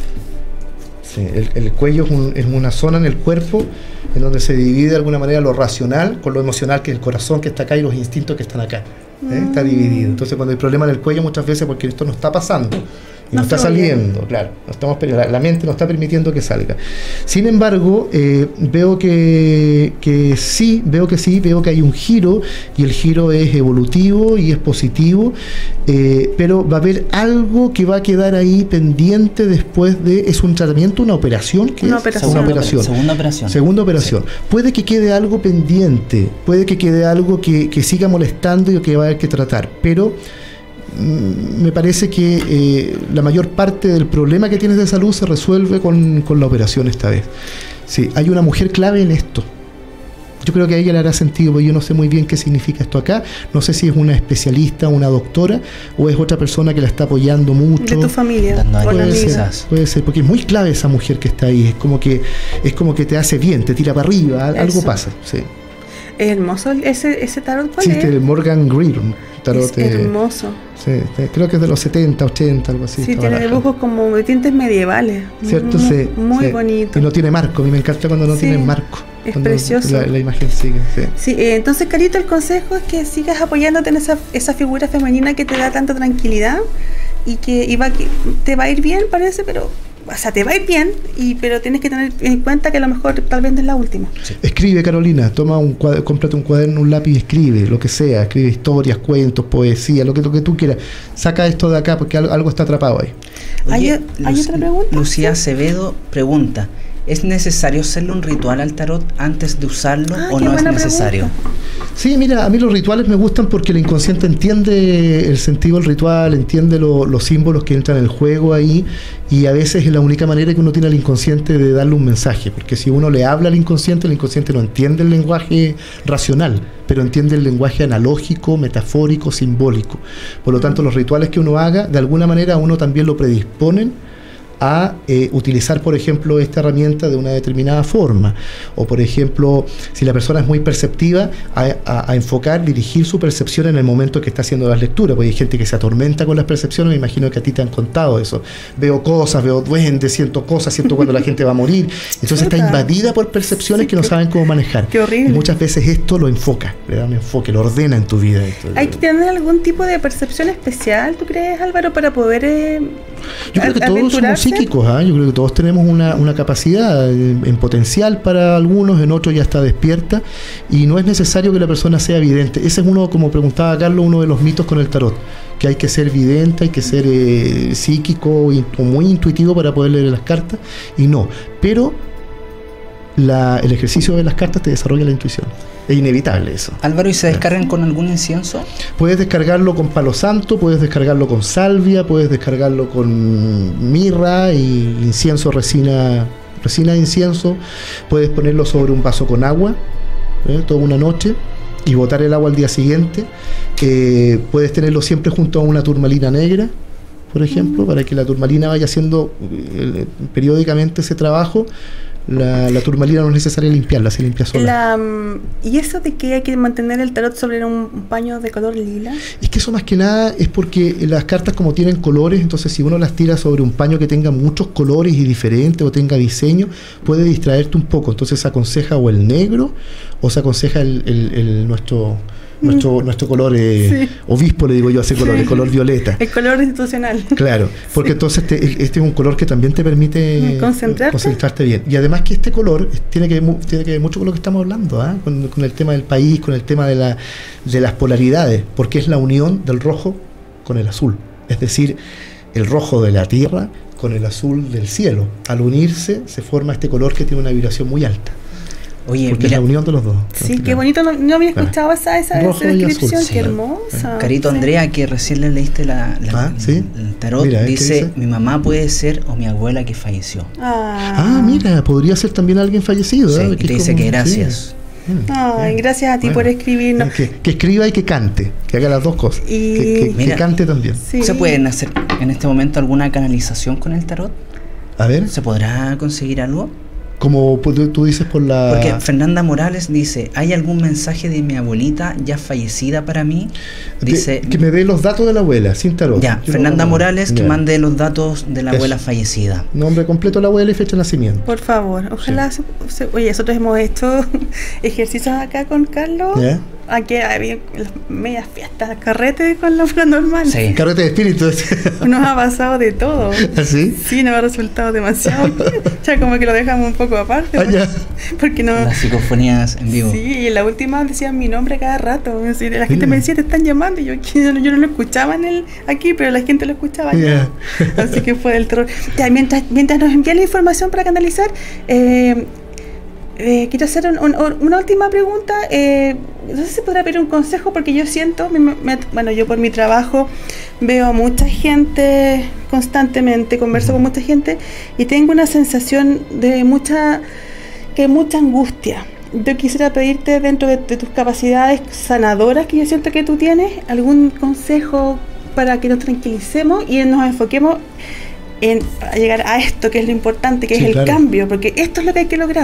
Sí, el, el cuello es, un- es una zona en el cuerpo en donde se divide de alguna manera lo racional con lo emocional, que es el corazón que está acá y los instintos que están acá. ¿eh? Está dividido. Entonces cuando hay problema en el cuello muchas veces porque esto no está pasando. Y no, No está fluye. saliendo, claro. No estamos, la, la mente no está permitiendo que salga. Sin embargo, eh, veo que, que sí, veo que sí, veo que hay un giro y el giro es evolutivo y es positivo, eh, pero va a haber algo que va a quedar ahí pendiente después de, ¿es un tratamiento, una operación? ¿Qué Una es? operación. Una operación. Segunda operación. Segunda operación. Puede que quede algo pendiente, puede que quede algo que, que siga molestando y que va a haber que tratar, pero mm, me parece que eh, la mayor parte del problema que tienes de salud se resuelve con, con la operación esta vez. Sí, hay una mujer clave en esto. Yo creo que a ella le hará sentido, porque yo no sé muy bien qué significa esto acá. No sé si es una especialista, una doctora, o es otra persona que la está apoyando mucho. De tu familia. Dando o la Puede ayuda, ser, amiga. quizás. puede ser, porque es muy clave esa mujer que está ahí. Es como que, es como que te hace bien, te tira para arriba, al- algo Eso. pasa. Sí, Es hermoso ese, ese tarot. ¿Cuál sí, es? este Morgan Greer, tarot. Es eh, hermoso. sí, eh, creo que es de los setenta, ochenta, algo así. Sí, está tiene baraja. dibujos como de tintes medievales. ¿Cierto? Muy, Sí, muy sí. bonito. Y no tiene marco. A mí me encanta cuando no Sí, tiene marco. es Cuando precioso. La, la imagen sigue. Sí. Sí, eh, entonces, Carito, el consejo es que sigas apoyándote en esa, esa figura femenina que te da tanta tranquilidad y que, y va, que te va a ir bien, parece, pero, o sea, te va a ir bien, y, pero tienes que tener en cuenta que a lo mejor tal vez no es la última. Escribe, Carolina, toma un cuaderno, cómprate un cuaderno, un lápiz y escribe, lo que sea, escribe historias, cuentos, poesía, lo que, lo que tú quieras. Saca esto de acá porque algo, algo está atrapado ahí. ¿Hay- Oye, hay Lu- otra pregunta? Lucía Sí. Acevedo pregunta, ¿es necesario hacerle un ritual al tarot antes de usarlo Ah, o qué no es buena necesario? pregunta. Sí, mira, a mí los rituales me gustan porque el inconsciente entiende el sentido del ritual, entiende lo- los símbolos que entran en el juego ahí, y a veces es la única manera que uno tiene al inconsciente de darle un mensaje, porque si uno le habla al inconsciente, el inconsciente no entiende el lenguaje racional, pero entiende el lenguaje analógico, metafórico, simbólico. Por lo tanto, los rituales que uno haga, de alguna manera a uno también lo predisponen a eh, utilizar, por ejemplo, esta herramienta de una determinada forma. O, por ejemplo, si la persona es muy perceptiva, a, a, a enfocar, dirigir su percepción en el momento que está haciendo las lecturas, porque hay gente que se atormenta con las percepciones. Me imagino que a ti te han contado eso. Veo cosas, veo duendes, siento cosas, siento cuando la gente va a morir. Entonces está invadida por percepciones sí, que no saben cómo manejar. Qué horrible. Y muchas veces esto lo enfoca, le da un enfoque, lo ordena en tu vida. ¿Hay que tener algún tipo de percepción especial, tú crees, Álvaro, para poder eh, Yo creo que todos somos psíquicos, ¿eh? Yo creo que todos tenemos una, una capacidad en, en potencial para algunos, en otros ya está despierta, y no es necesario que la persona sea vidente. Ese es uno, como preguntaba Carlos, uno de los mitos con el tarot, que hay que ser vidente, hay que ser eh, psíquico y, o muy intuitivo para poder leer las cartas, y no, pero la, el ejercicio de las cartas te desarrolla la intuición. Es inevitable eso. Álvaro, ¿y se descargan con algún incienso? Puedes descargarlo con palo santo, puedes descargarlo con salvia, puedes descargarlo con mirra y incienso, resina, resina de incienso. Puedes ponerlo sobre un vaso con agua, ¿eh? toda una noche, y botar el agua al día siguiente. Eh, puedes tenerlo siempre junto a una turmalina negra, por ejemplo, mm. para que la turmalina vaya haciendo eh, periódicamente ese trabajo. La, la turmalina no es necesario limpiarla, se limpia sola. La, ¿Y eso de que hay que mantener el tarot sobre un, un paño de color lila? Es que eso más que nada es porque las cartas, como tienen colores, entonces si uno las tira sobre un paño que tenga muchos colores y diferentes o tenga diseño, puede distraerte un poco. Entonces se aconseja o el negro o se aconseja el, el, el nuestro... Nuestro, nuestro color eh, sí. obispo, le digo yo a ese color, sí. el color violeta. El color institucional. Claro, porque sí. entonces te, este es un color que también te permite concentrarte, concentrarte bien. Y además que este color tiene que, tiene que ver mucho con lo que estamos hablando, ¿eh? con, con el tema del país, con el tema de, la, de las polaridades, porque es la unión del rojo con el azul. Es decir, el rojo de la tierra con el azul del cielo. Al unirse se forma este color que tiene una vibración muy alta. Oye, porque mira, es la unión de los dos. Sí, qué bonito, no, no había escuchado claro. esa, esa, esa descripción, qué hermosa. Carito sí. Andrea, que recién le leíste la, la, ah, ¿sí? el tarot, mira, dice, dice, mi mamá puede ser o mi abuela que falleció. Ah, ah mira, podría ser también alguien fallecido. Sí, ¿eh? y te dice como, que gracias. Sí. Ay, gracias a ti bueno, por escribirnos. Que, que escriba y que cante, que haga las dos cosas. Y que, que, mira, que cante también. Sí. ¿Se pueden hacer en este momento alguna canalización con el tarot? A ver. ¿Se podrá conseguir algo? Como tú dices por la... Porque Fernanda Morales dice, ¿hay algún mensaje de mi abuelita ya fallecida para mí? Dice... De, que me dé los datos de la abuela, sin tarot. Ya, Yo Fernanda no, Morales, ya. que mande los datos de la Eso. abuela fallecida. Nombre completo de la abuela y fecha de nacimiento. Por favor, ojalá... Sí. Se, se, oye, nosotros hemos hecho ejercicios acá con Carlos. ¿Ya? Aquí había las medias fiestas, carrete con la obra normal. Sí. Carrete de espíritus. Nos ha pasado de todo. ¿Así? Sí, nos ha resultado demasiado. Ya como que lo dejamos un poco aparte. Ah, ya. Porque no... Las psicofonías en vivo. Sí, y en la última decían mi nombre cada rato. La gente sí. me decía, te están llamando. Y yo, yo, no, yo no lo escuchaba en el, aquí, pero la gente lo escuchaba allá. Yeah. Así que fue del terror. Ya, mientras, mientras nos envían la información para canalizar, eh, Eh, quiero hacer un, un, una última pregunta. Eh, no sé si podrá pedir un consejo, porque yo siento, me, me, bueno, yo por mi trabajo veo a mucha gente constantemente, converso con mucha gente y tengo una sensación de mucha, que mucha angustia. Yo quisiera pedirte, dentro de, de tus capacidades sanadoras que yo siento que tú tienes, algún consejo para que nos tranquilicemos y nos enfoquemos en llegar a esto que es lo importante, que sí, es el claro. cambio, porque esto es lo que hay que lograr.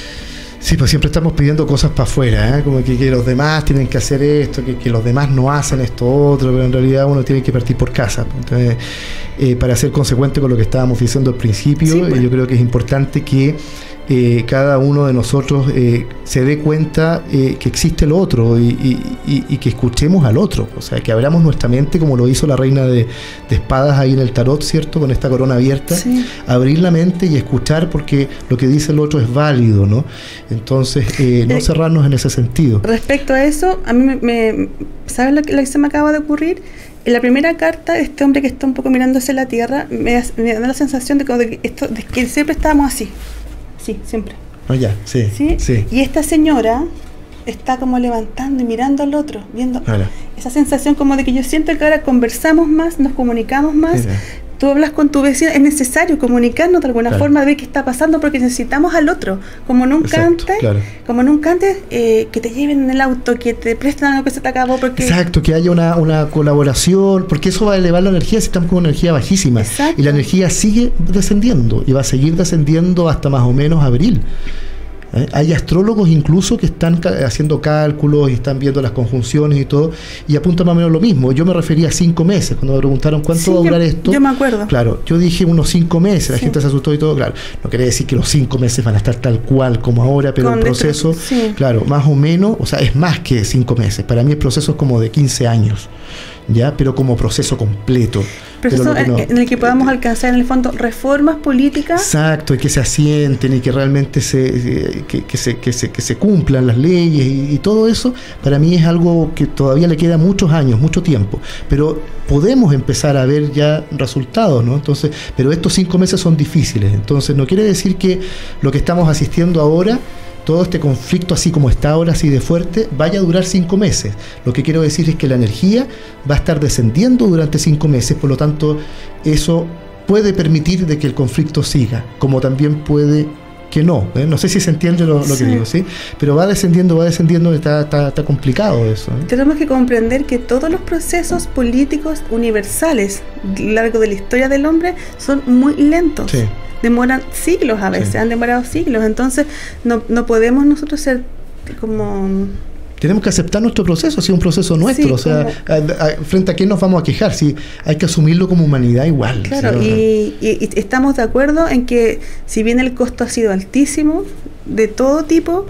Sí, pues siempre estamos pidiendo cosas para afuera, ¿eh? Como que, que los demás tienen que hacer esto, que, que los demás no hacen esto otro, pero en realidad uno tiene que partir por casa. Entonces, eh, para ser consecuente con lo que estábamos diciendo al principio, sí, bueno. eh, yo creo que es importante que eh, cada uno de nosotros eh, se dé cuenta eh, que existe el otro y, y, y, y que escuchemos al otro, o sea, que abramos nuestra mente como lo hizo la reina de, de espadas ahí en el tarot, ¿cierto? Con esta corona abierta, sí. abrir la mente y escuchar, porque lo que dice el otro es válido, ¿no? Entonces, eh, no eh, cerrarnos en ese sentido. Respecto a eso, a mí me, me ¿sabes lo que, lo que se me acaba de ocurrir? En la primera carta, este hombre que está un poco mirando hacia la tierra, me, me da la sensación de que, de que, esto, de que siempre estábamos así. Sí, siempre. Oh, ya, sí, sí. sí. Y esta señora está como levantando y mirando al otro, viendo Hola. esa sensación como de que yo siento que ahora conversamos más, nos comunicamos más. Mira. tú hablas con tu vecino, es necesario comunicarnos de alguna claro. forma, ver qué está pasando, porque necesitamos al otro, como nunca Exacto, antes, claro. como nunca antes, eh, que te lleven en el auto, que te presten algo que se te acabó, porque... Exacto, que haya una, una colaboración, porque eso va a elevar la energía si estamos con una energía bajísima. Exacto. Y la energía sigue descendiendo, y va a seguir descendiendo hasta más o menos abril. ¿Eh? Hay astrólogos incluso que están ca- haciendo cálculos y están viendo las conjunciones y todo, y apuntan más o menos lo mismo. Yo me refería a cinco meses, cuando me preguntaron cuánto Sí, va a durar yo, esto. yo me acuerdo. Claro, yo dije unos cinco meses, la Sí. gente se asustó y todo, claro. No quiere decir que los cinco meses van a estar tal cual como ahora, pero Con el proceso, esto, sí. claro, más o menos, o sea, es más que cinco meses. Para mí el proceso es como de quince años, ¿ya? Pero como proceso completo. Proceso Pero lo que en, no- en el que podamos alcanzar, en el fondo, reformas políticas. Exacto, y que se asienten y que realmente se, eh, que, que se, que se, que se cumplan las leyes y, y todo eso, para mí es algo que todavía le queda muchos años, mucho tiempo, pero podemos empezar a ver ya resultados, ¿no? Entonces, pero estos cinco meses son difíciles, entonces no quiere decir que lo que estamos asistiendo ahora, todo este conflicto así como está ahora, así de fuerte, vaya a durar cinco meses. Lo que quiero decir es que la energía va a estar descendiendo durante cinco meses, por lo tanto, eso puede permitir de que el conflicto siga, como también puede que no. ¿eh? No sé si se entiende lo, lo Sí. que digo, ¿sí? Pero va descendiendo, va descendiendo, está, está, está complicado eso. ¿eh? Tenemos que comprender que todos los procesos políticos universales a lo largo de la historia del hombre son muy lentos. Sí. Demoran siglos a veces, Sí. han demorado siglos. Entonces, no, no podemos nosotros ser como... Tenemos que aceptar nuestro proceso, así un proceso nuestro, Sí, o sea, como- a- a- frente a quién nos vamos a quejar, si hay que asumirlo como humanidad igual. Claro, ¿sí? y, y- y estamos de acuerdo en que si bien el costo ha sido altísimo, de todo tipo,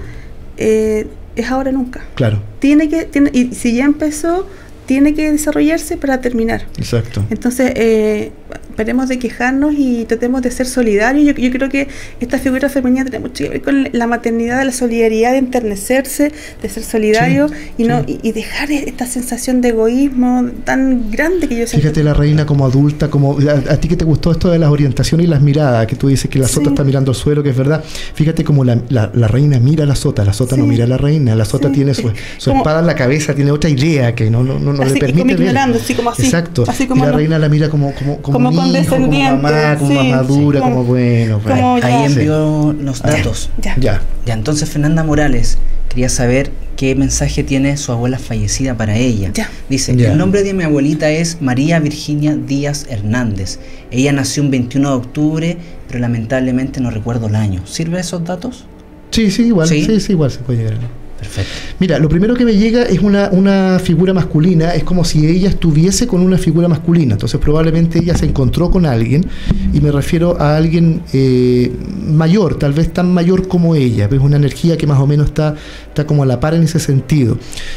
eh, es ahora o nunca. Claro, Tiene que, tiene, y si ya empezó, tiene que desarrollarse para terminar. exacto. Entonces, eh, paremos de quejarnos y tratemos de ser solidarios. Yo, yo creo que esta figura femenina tiene mucho que ver con la maternidad, de la solidaridad, de enternecerse, de ser solidario Sí, y no sí. y, y dejar esta sensación de egoísmo tan grande que yo siento. Fíjate la reina como adulta, como a, a ti que te gustó esto de las orientaciones y las miradas, que tú dices que la Sí. sota está mirando al suelo, que es verdad. Fíjate como la, la, la reina mira a la sota, la sota Sí. no mira a la reina, la sota Sí. tiene su, su Como- espada en la cabeza, tiene otra idea que no, no, no, no Así, le y permite como ver. ignorando, así como así. Exacto. Así como y la no- reina la mira como como como, como un hijo, como condescendiente, mamá, como sí, más madura, sí, como, como- bueno. pues. como- Ahí ya. envió los Ah. datos. Ya. Ya. Ya, entonces Fernanda Morales quería saber qué mensaje tiene su abuela fallecida para ella. Ya. Dice, Ya. el nombre de mi abuelita es María Virginia Díaz Hernández. Ella nació un veintiuno de octubre, pero lamentablemente no recuerdo el año. ¿Sirve esos datos? Sí, sí, igual, ¿Sí? sí, sí, igual se puede llegar. Perfecto. Mira, lo primero que me llega es una, una figura masculina, es como si ella estuviese con una figura masculina, entonces probablemente ella se encontró con alguien, y me refiero a alguien eh, mayor, tal vez tan mayor como ella, es una energía que más o menos está, está como a la par en ese sentido.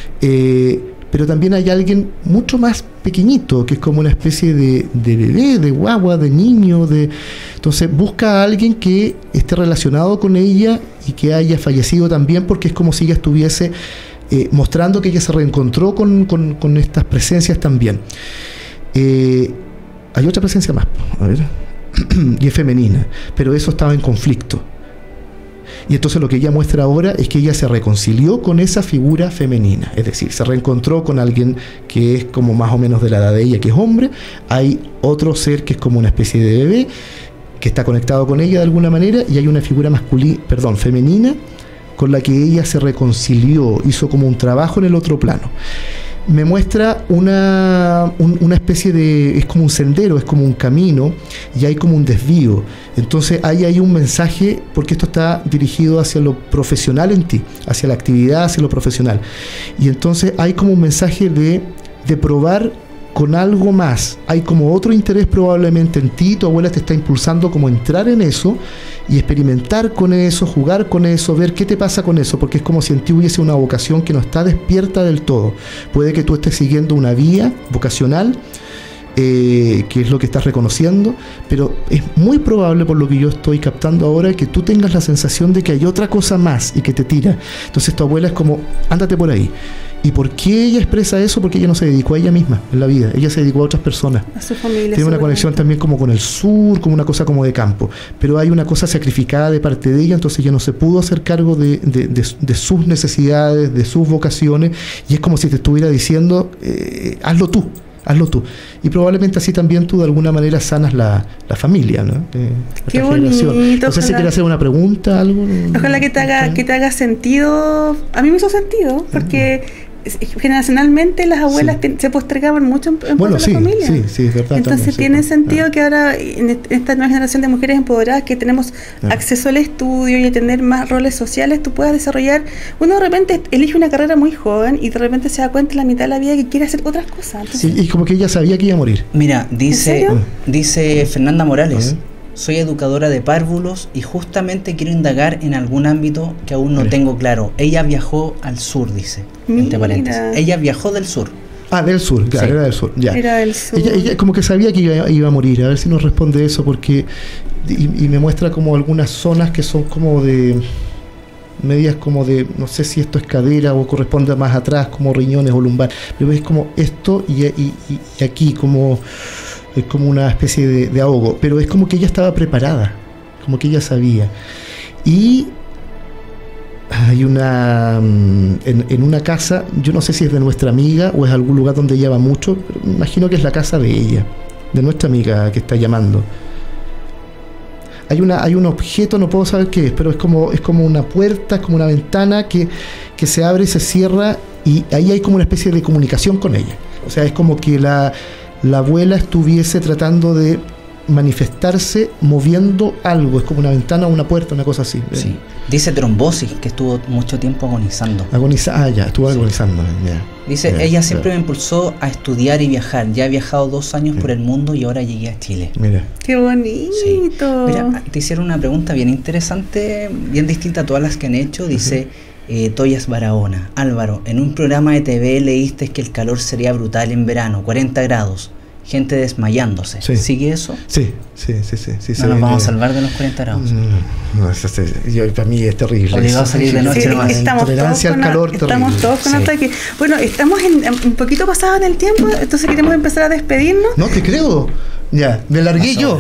Eh, pero también hay alguien mucho más pequeñito, que es como una especie de, de bebé, de guagua, de niño, de... Entonces busca a alguien que esté relacionado con ella y que haya fallecido también, porque es como si ella estuviese eh, mostrando que ella se reencontró con, con, con estas presencias también. Eh, hay otra presencia más, a ver, y es femenina, pero eso estaba en conflicto. Y entonces lo que ella muestra ahora es que ella se reconcilió con esa figura femenina, es decir, se reencontró con alguien que es como más o menos de la edad de ella, que es hombre. Hay otro ser que es como una especie de bebé, que está conectado con ella de alguna manera, y hay una figura masculina, perdón, femenina, con la que ella se reconcilió, hizo como un trabajo en el otro plano. Me muestra una, un, una especie de, es como un sendero, es como un camino, y hay como un desvío. Entonces hay ahí un mensaje, porque esto está dirigido hacia lo profesional en ti, hacia la actividad, hacia lo profesional. Y entonces hay como un mensaje de, de probar con algo más. Hay como otro interés probablemente en ti, tu abuela te está impulsando como entrar en eso y experimentar con eso, jugar con eso, ver qué te pasa con eso, porque es como si en ti hubiese una vocación que no está despierta del todo. Puede que tú estés siguiendo una vía vocacional, eh, que es lo que estás reconociendo, pero es muy probable, por lo que yo estoy captando ahora, que tú tengas la sensación de que hay otra cosa más y que te tira. Entonces tu abuela es como, ándate por ahí. ¿Y por qué ella expresa eso? Porque ella no se dedicó a ella misma en la vida, ella se dedicó a otras personas. A su familia. Tiene una conexión también como con el sur, como una cosa como de campo, pero hay una cosa sacrificada de parte de ella, entonces ella no se pudo hacer cargo de, de, de, de sus necesidades, de sus vocaciones, y es como si te estuviera diciendo, eh, hazlo tú. hazlo tú. Y probablemente así también tú de alguna manera sanas la, la familia, ¿no? Eh, Qué bonito. No sé si quieres hacer una pregunta, algo. Ojalá que te haga, que te haga sentido. A mí me hizo sentido, porque generacionalmente las abuelas sí. te, se postergaban mucho en, en bueno, sí, la familia. Sí, sí, es verdad. Entonces también, tiene sí, sentido ah. que ahora en esta nueva generación de mujeres empoderadas que tenemos ah. acceso al estudio y a tener más roles sociales, tú puedas desarrollar. Uno de repente elige una carrera muy joven y de repente se da cuenta en la mitad de la vida que quiere hacer otras cosas. Entonces, sí, y como que ella sabía que iba a morir. Mira, dice, dice Fernanda Morales. ¿Eh? Soy educadora de párvulos y justamente quiero indagar en algún ámbito que aún no Mira. tengo claro. Ella viajó al sur, dice, entre paréntesis. Ella viajó del sur. Ah, del sur, claro, sí. era del sur, ya. Era del sur. Ella, ella como que sabía que iba, iba a morir, a ver si nos responde eso, porque y, y me muestra como algunas zonas que son como de medias como de, no sé si esto es cadera o corresponde más atrás, como riñones o lumbar, pero es como esto y, y, y aquí como... es como una especie de, de ahogo, pero es como que ella estaba preparada, como que ella sabía. Y hay una en, en una casa, yo no sé si es de nuestra amiga o es algún lugar donde ella va mucho, pero me imagino que es la casa de ella, de nuestra amiga que está llamando. Hay una hay un objeto, no puedo saber qué es, pero es como es como una puerta, es como una ventana que, que se abre y se cierra, y ahí hay como una especie de comunicación con ella. O sea, es como que la la abuela estuviese tratando de manifestarse moviendo algo, es como una ventana o una puerta, una cosa así. Sí. Dice trombosis, que estuvo mucho tiempo agonizando. Agoniza, ah, ya, estuvo sí. agonizando. Ya. Dice, ya, ella siempre ya. me impulsó a estudiar y viajar. Ya he viajado dos años ya. por el mundo y ahora llegué a Chile. Mira. ¡Qué bonito! Sí. Mira, te hicieron una pregunta bien interesante, bien distinta a todas las que han hecho. Dice... Uh-huh. Eh, Toyas Barahona, Álvaro, en un programa de T V leíste que el calor sería brutal en verano, cuarenta grados, gente desmayándose. Sí. ¿Sigue eso? Sí, sí, sí, sí. sí no nos vamos a salvar de los cuarenta grados. No, no, eso es, yo, para mí es terrible. Obligado a salir de noche sí, nomás. Estamos todos al calor con, estamos todos con sí. ataque. Bueno, estamos en, un poquito pasados en el tiempo, entonces queremos empezar a despedirnos. No te creo. Ya, me largué yo.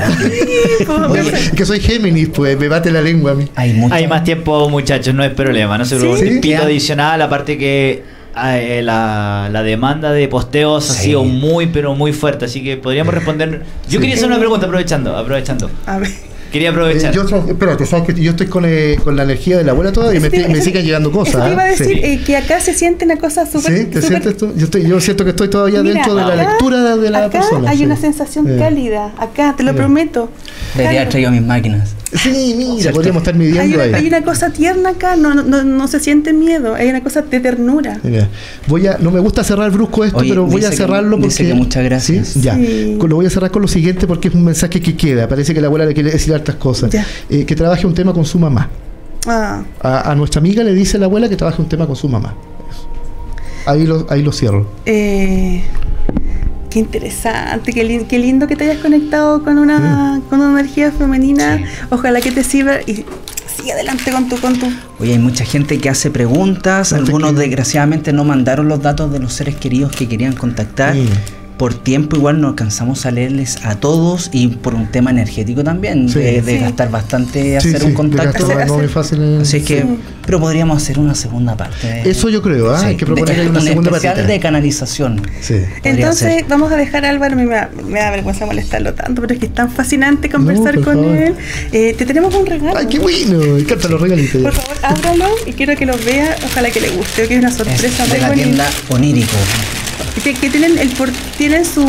Que soy Géminis, pues me bate la lengua a mí. Hay, Hay más tiempo, muchachos, no es problema. No se preocupen. ¿Sí? Un pito adicional, aparte que eh, la, la demanda de posteos sí. ha sido muy, pero muy fuerte. Así que podríamos responder. Yo sí. quería hacer una pregunta aprovechando. aprovechando. A ver. Quería aprovechar. Eh, yo, espérate, sabes que yo estoy con, eh, con la energía de la abuela todavía y me, me siguen llegando cosas. Eso te iba a decir, sí. eh, que acá se siente una cosa súper... Sí, ¿te super... sientes tú? Yo, estoy, yo siento que estoy todavía Mira, dentro de la acá, lectura de la acá persona. hay sí. una sensación eh. cálida, acá, te lo eh. prometo. Debería haber traído mis máquinas. Sí, mira, ¿cierto? Podríamos estar midiendo hay una, ahí. Hay una cosa tierna acá, no, no, no se siente miedo, hay una cosa de ternura. Mira, voy a, no me gusta cerrar brusco esto, Oye, pero voy a cerrarlo que, porque... Dice que muchas gracias. ¿Sí? Ya, sí. Lo voy a cerrar con lo siguiente porque es un mensaje que queda. Parece que la abuela le quiere decir hartas cosas. Eh, que trabaje un tema con su mamá. Ah. A, a nuestra amiga le dice la abuela que trabaje un tema con su mamá. Ahí lo, ahí lo cierro. Eh... Qué interesante, qué, li qué lindo que te hayas conectado con una, sí. con una energía femenina. Sí. Ojalá que te sirva y sigue adelante con tu, con tu... Oye, hay mucha gente que hace preguntas. No Algunos que... desgraciadamente no mandaron los datos de los seres queridos que querían contactar. Sí. Por tiempo igual no alcanzamos a leerles a todos y por un tema energético también, sí. de, de sí. gastar bastante sí, hacer sí, un contacto. Gastar, no es fácil en... Así que, sí. pero podríamos hacer una segunda parte. De, Eso yo creo, ¿eh? Sí. Hay que proponer de, una un segunda parte. especial de canalización. Sí. Entonces ser. vamos a dejar a Álvaro, me, me da vergüenza molestarlo tanto, pero es que es tan fascinante conversar no, con favor. él. Eh, te tenemos un regalo. ¡Ay, qué bueno! Me encantan los regalitos. Por favor, ábralo y quiero que lo vea, ojalá que le guste, que es una sorpresa. Es de la bonita. tienda Onírico. Que, que tienen el por, tienen su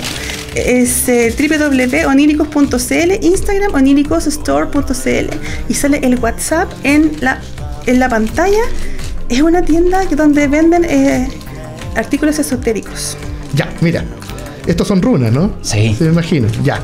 es eh, doble u doble u doble u punto oníricos punto c l, Instagram oníricos store punto c l y sale el WhatsApp en la en la pantalla. Es una tienda donde venden eh, artículos esotéricos. Ya, mira, estos son runas, ¿no? Sí. Se me imagino, ya.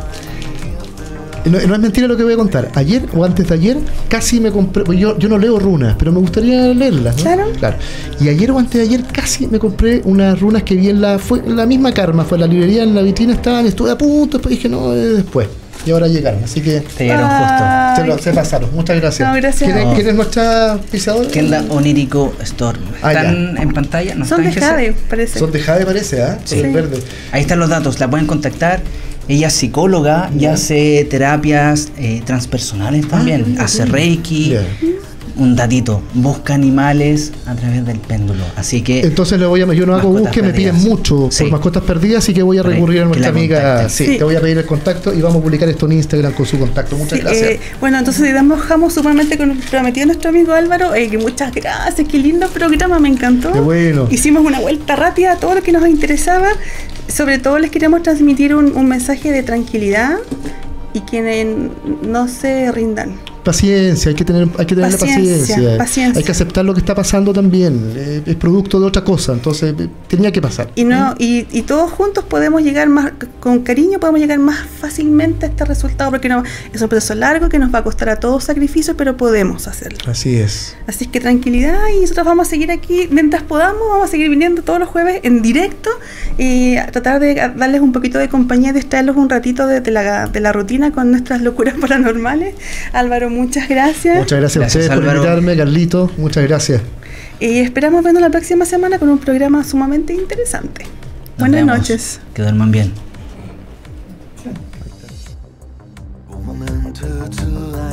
No, no es mentira lo que voy a contar. Ayer o antes de ayer casi me compré. Yo, yo no leo runas, pero me gustaría leerlas, ¿no? Claro. Claro. Y ayer o antes de ayer casi me compré unas runas que vi en la. Fue la misma Karma, fue en la librería, en la vitrina estaban, estuve a punto, después dije no, eh, después. Y ahora llegaron, así que. Te llegaron justo. Se, lo, se pasaron, muchas gracias. No, gracias. ¿Quién, no. ¿Quién es nuestra pisadora? Tienda Onírico Store. ¿Están ah, en pantalla? ¿No Son de Jade, parece. Son de Jade, parece, ¿ah? ¿eh? Sí. Son verdes. Ahí están los datos, la pueden contactar. Ella es psicóloga y yeah. hace terapias eh, transpersonales también, yeah. hace reiki, yeah. un datito, busca animales a través del péndulo. Así que entonces le voy a, yo no hago búsqueda, me piden mucho sí. por mascotas perdidas, así que voy a recurrir a nuestra amiga. Sí, sí, te voy a pedir el contacto y vamos a publicar esto en Instagram con su contacto. Muchas sí, gracias. Eh, bueno, entonces dejamos sumamente comprometido a nuestro amigo Álvaro. Eh, que muchas gracias, qué lindo programa, me encantó. Qué bueno. Hicimos una vuelta rápida a todo lo que nos interesaba. Sobre todo les queremos transmitir un, un mensaje de tranquilidad y que no se rindan. Paciencia, hay que tener, hay que tener paciencia, paciencia. paciencia. Hay que aceptar lo que está pasando también. Eh, es producto de otra cosa, entonces eh, tenía que pasar. Y no, ¿eh? y, y todos juntos podemos llegar más, con cariño, podemos llegar más fácilmente a este resultado, porque no, es un proceso largo que nos va a costar a todos sacrificios, pero podemos hacerlo. Así es. Así es que tranquilidad, y nosotros vamos a seguir aquí mientras podamos, vamos a seguir viniendo todos los jueves en directo y a tratar de darles un poquito de compañía, distraerlos un ratito de, de, la, de la rutina con nuestras locuras paranormales. Álvaro, muchas gracias. Muchas gracias, gracias a ustedes Álvaro. por invitarme, Carlito. Muchas gracias. Y esperamos vernos la próxima semana con un programa sumamente interesante. Nos Buenas vemos. noches. Que duerman bien.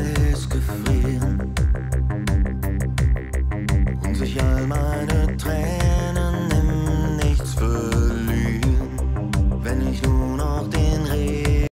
All meine Tränen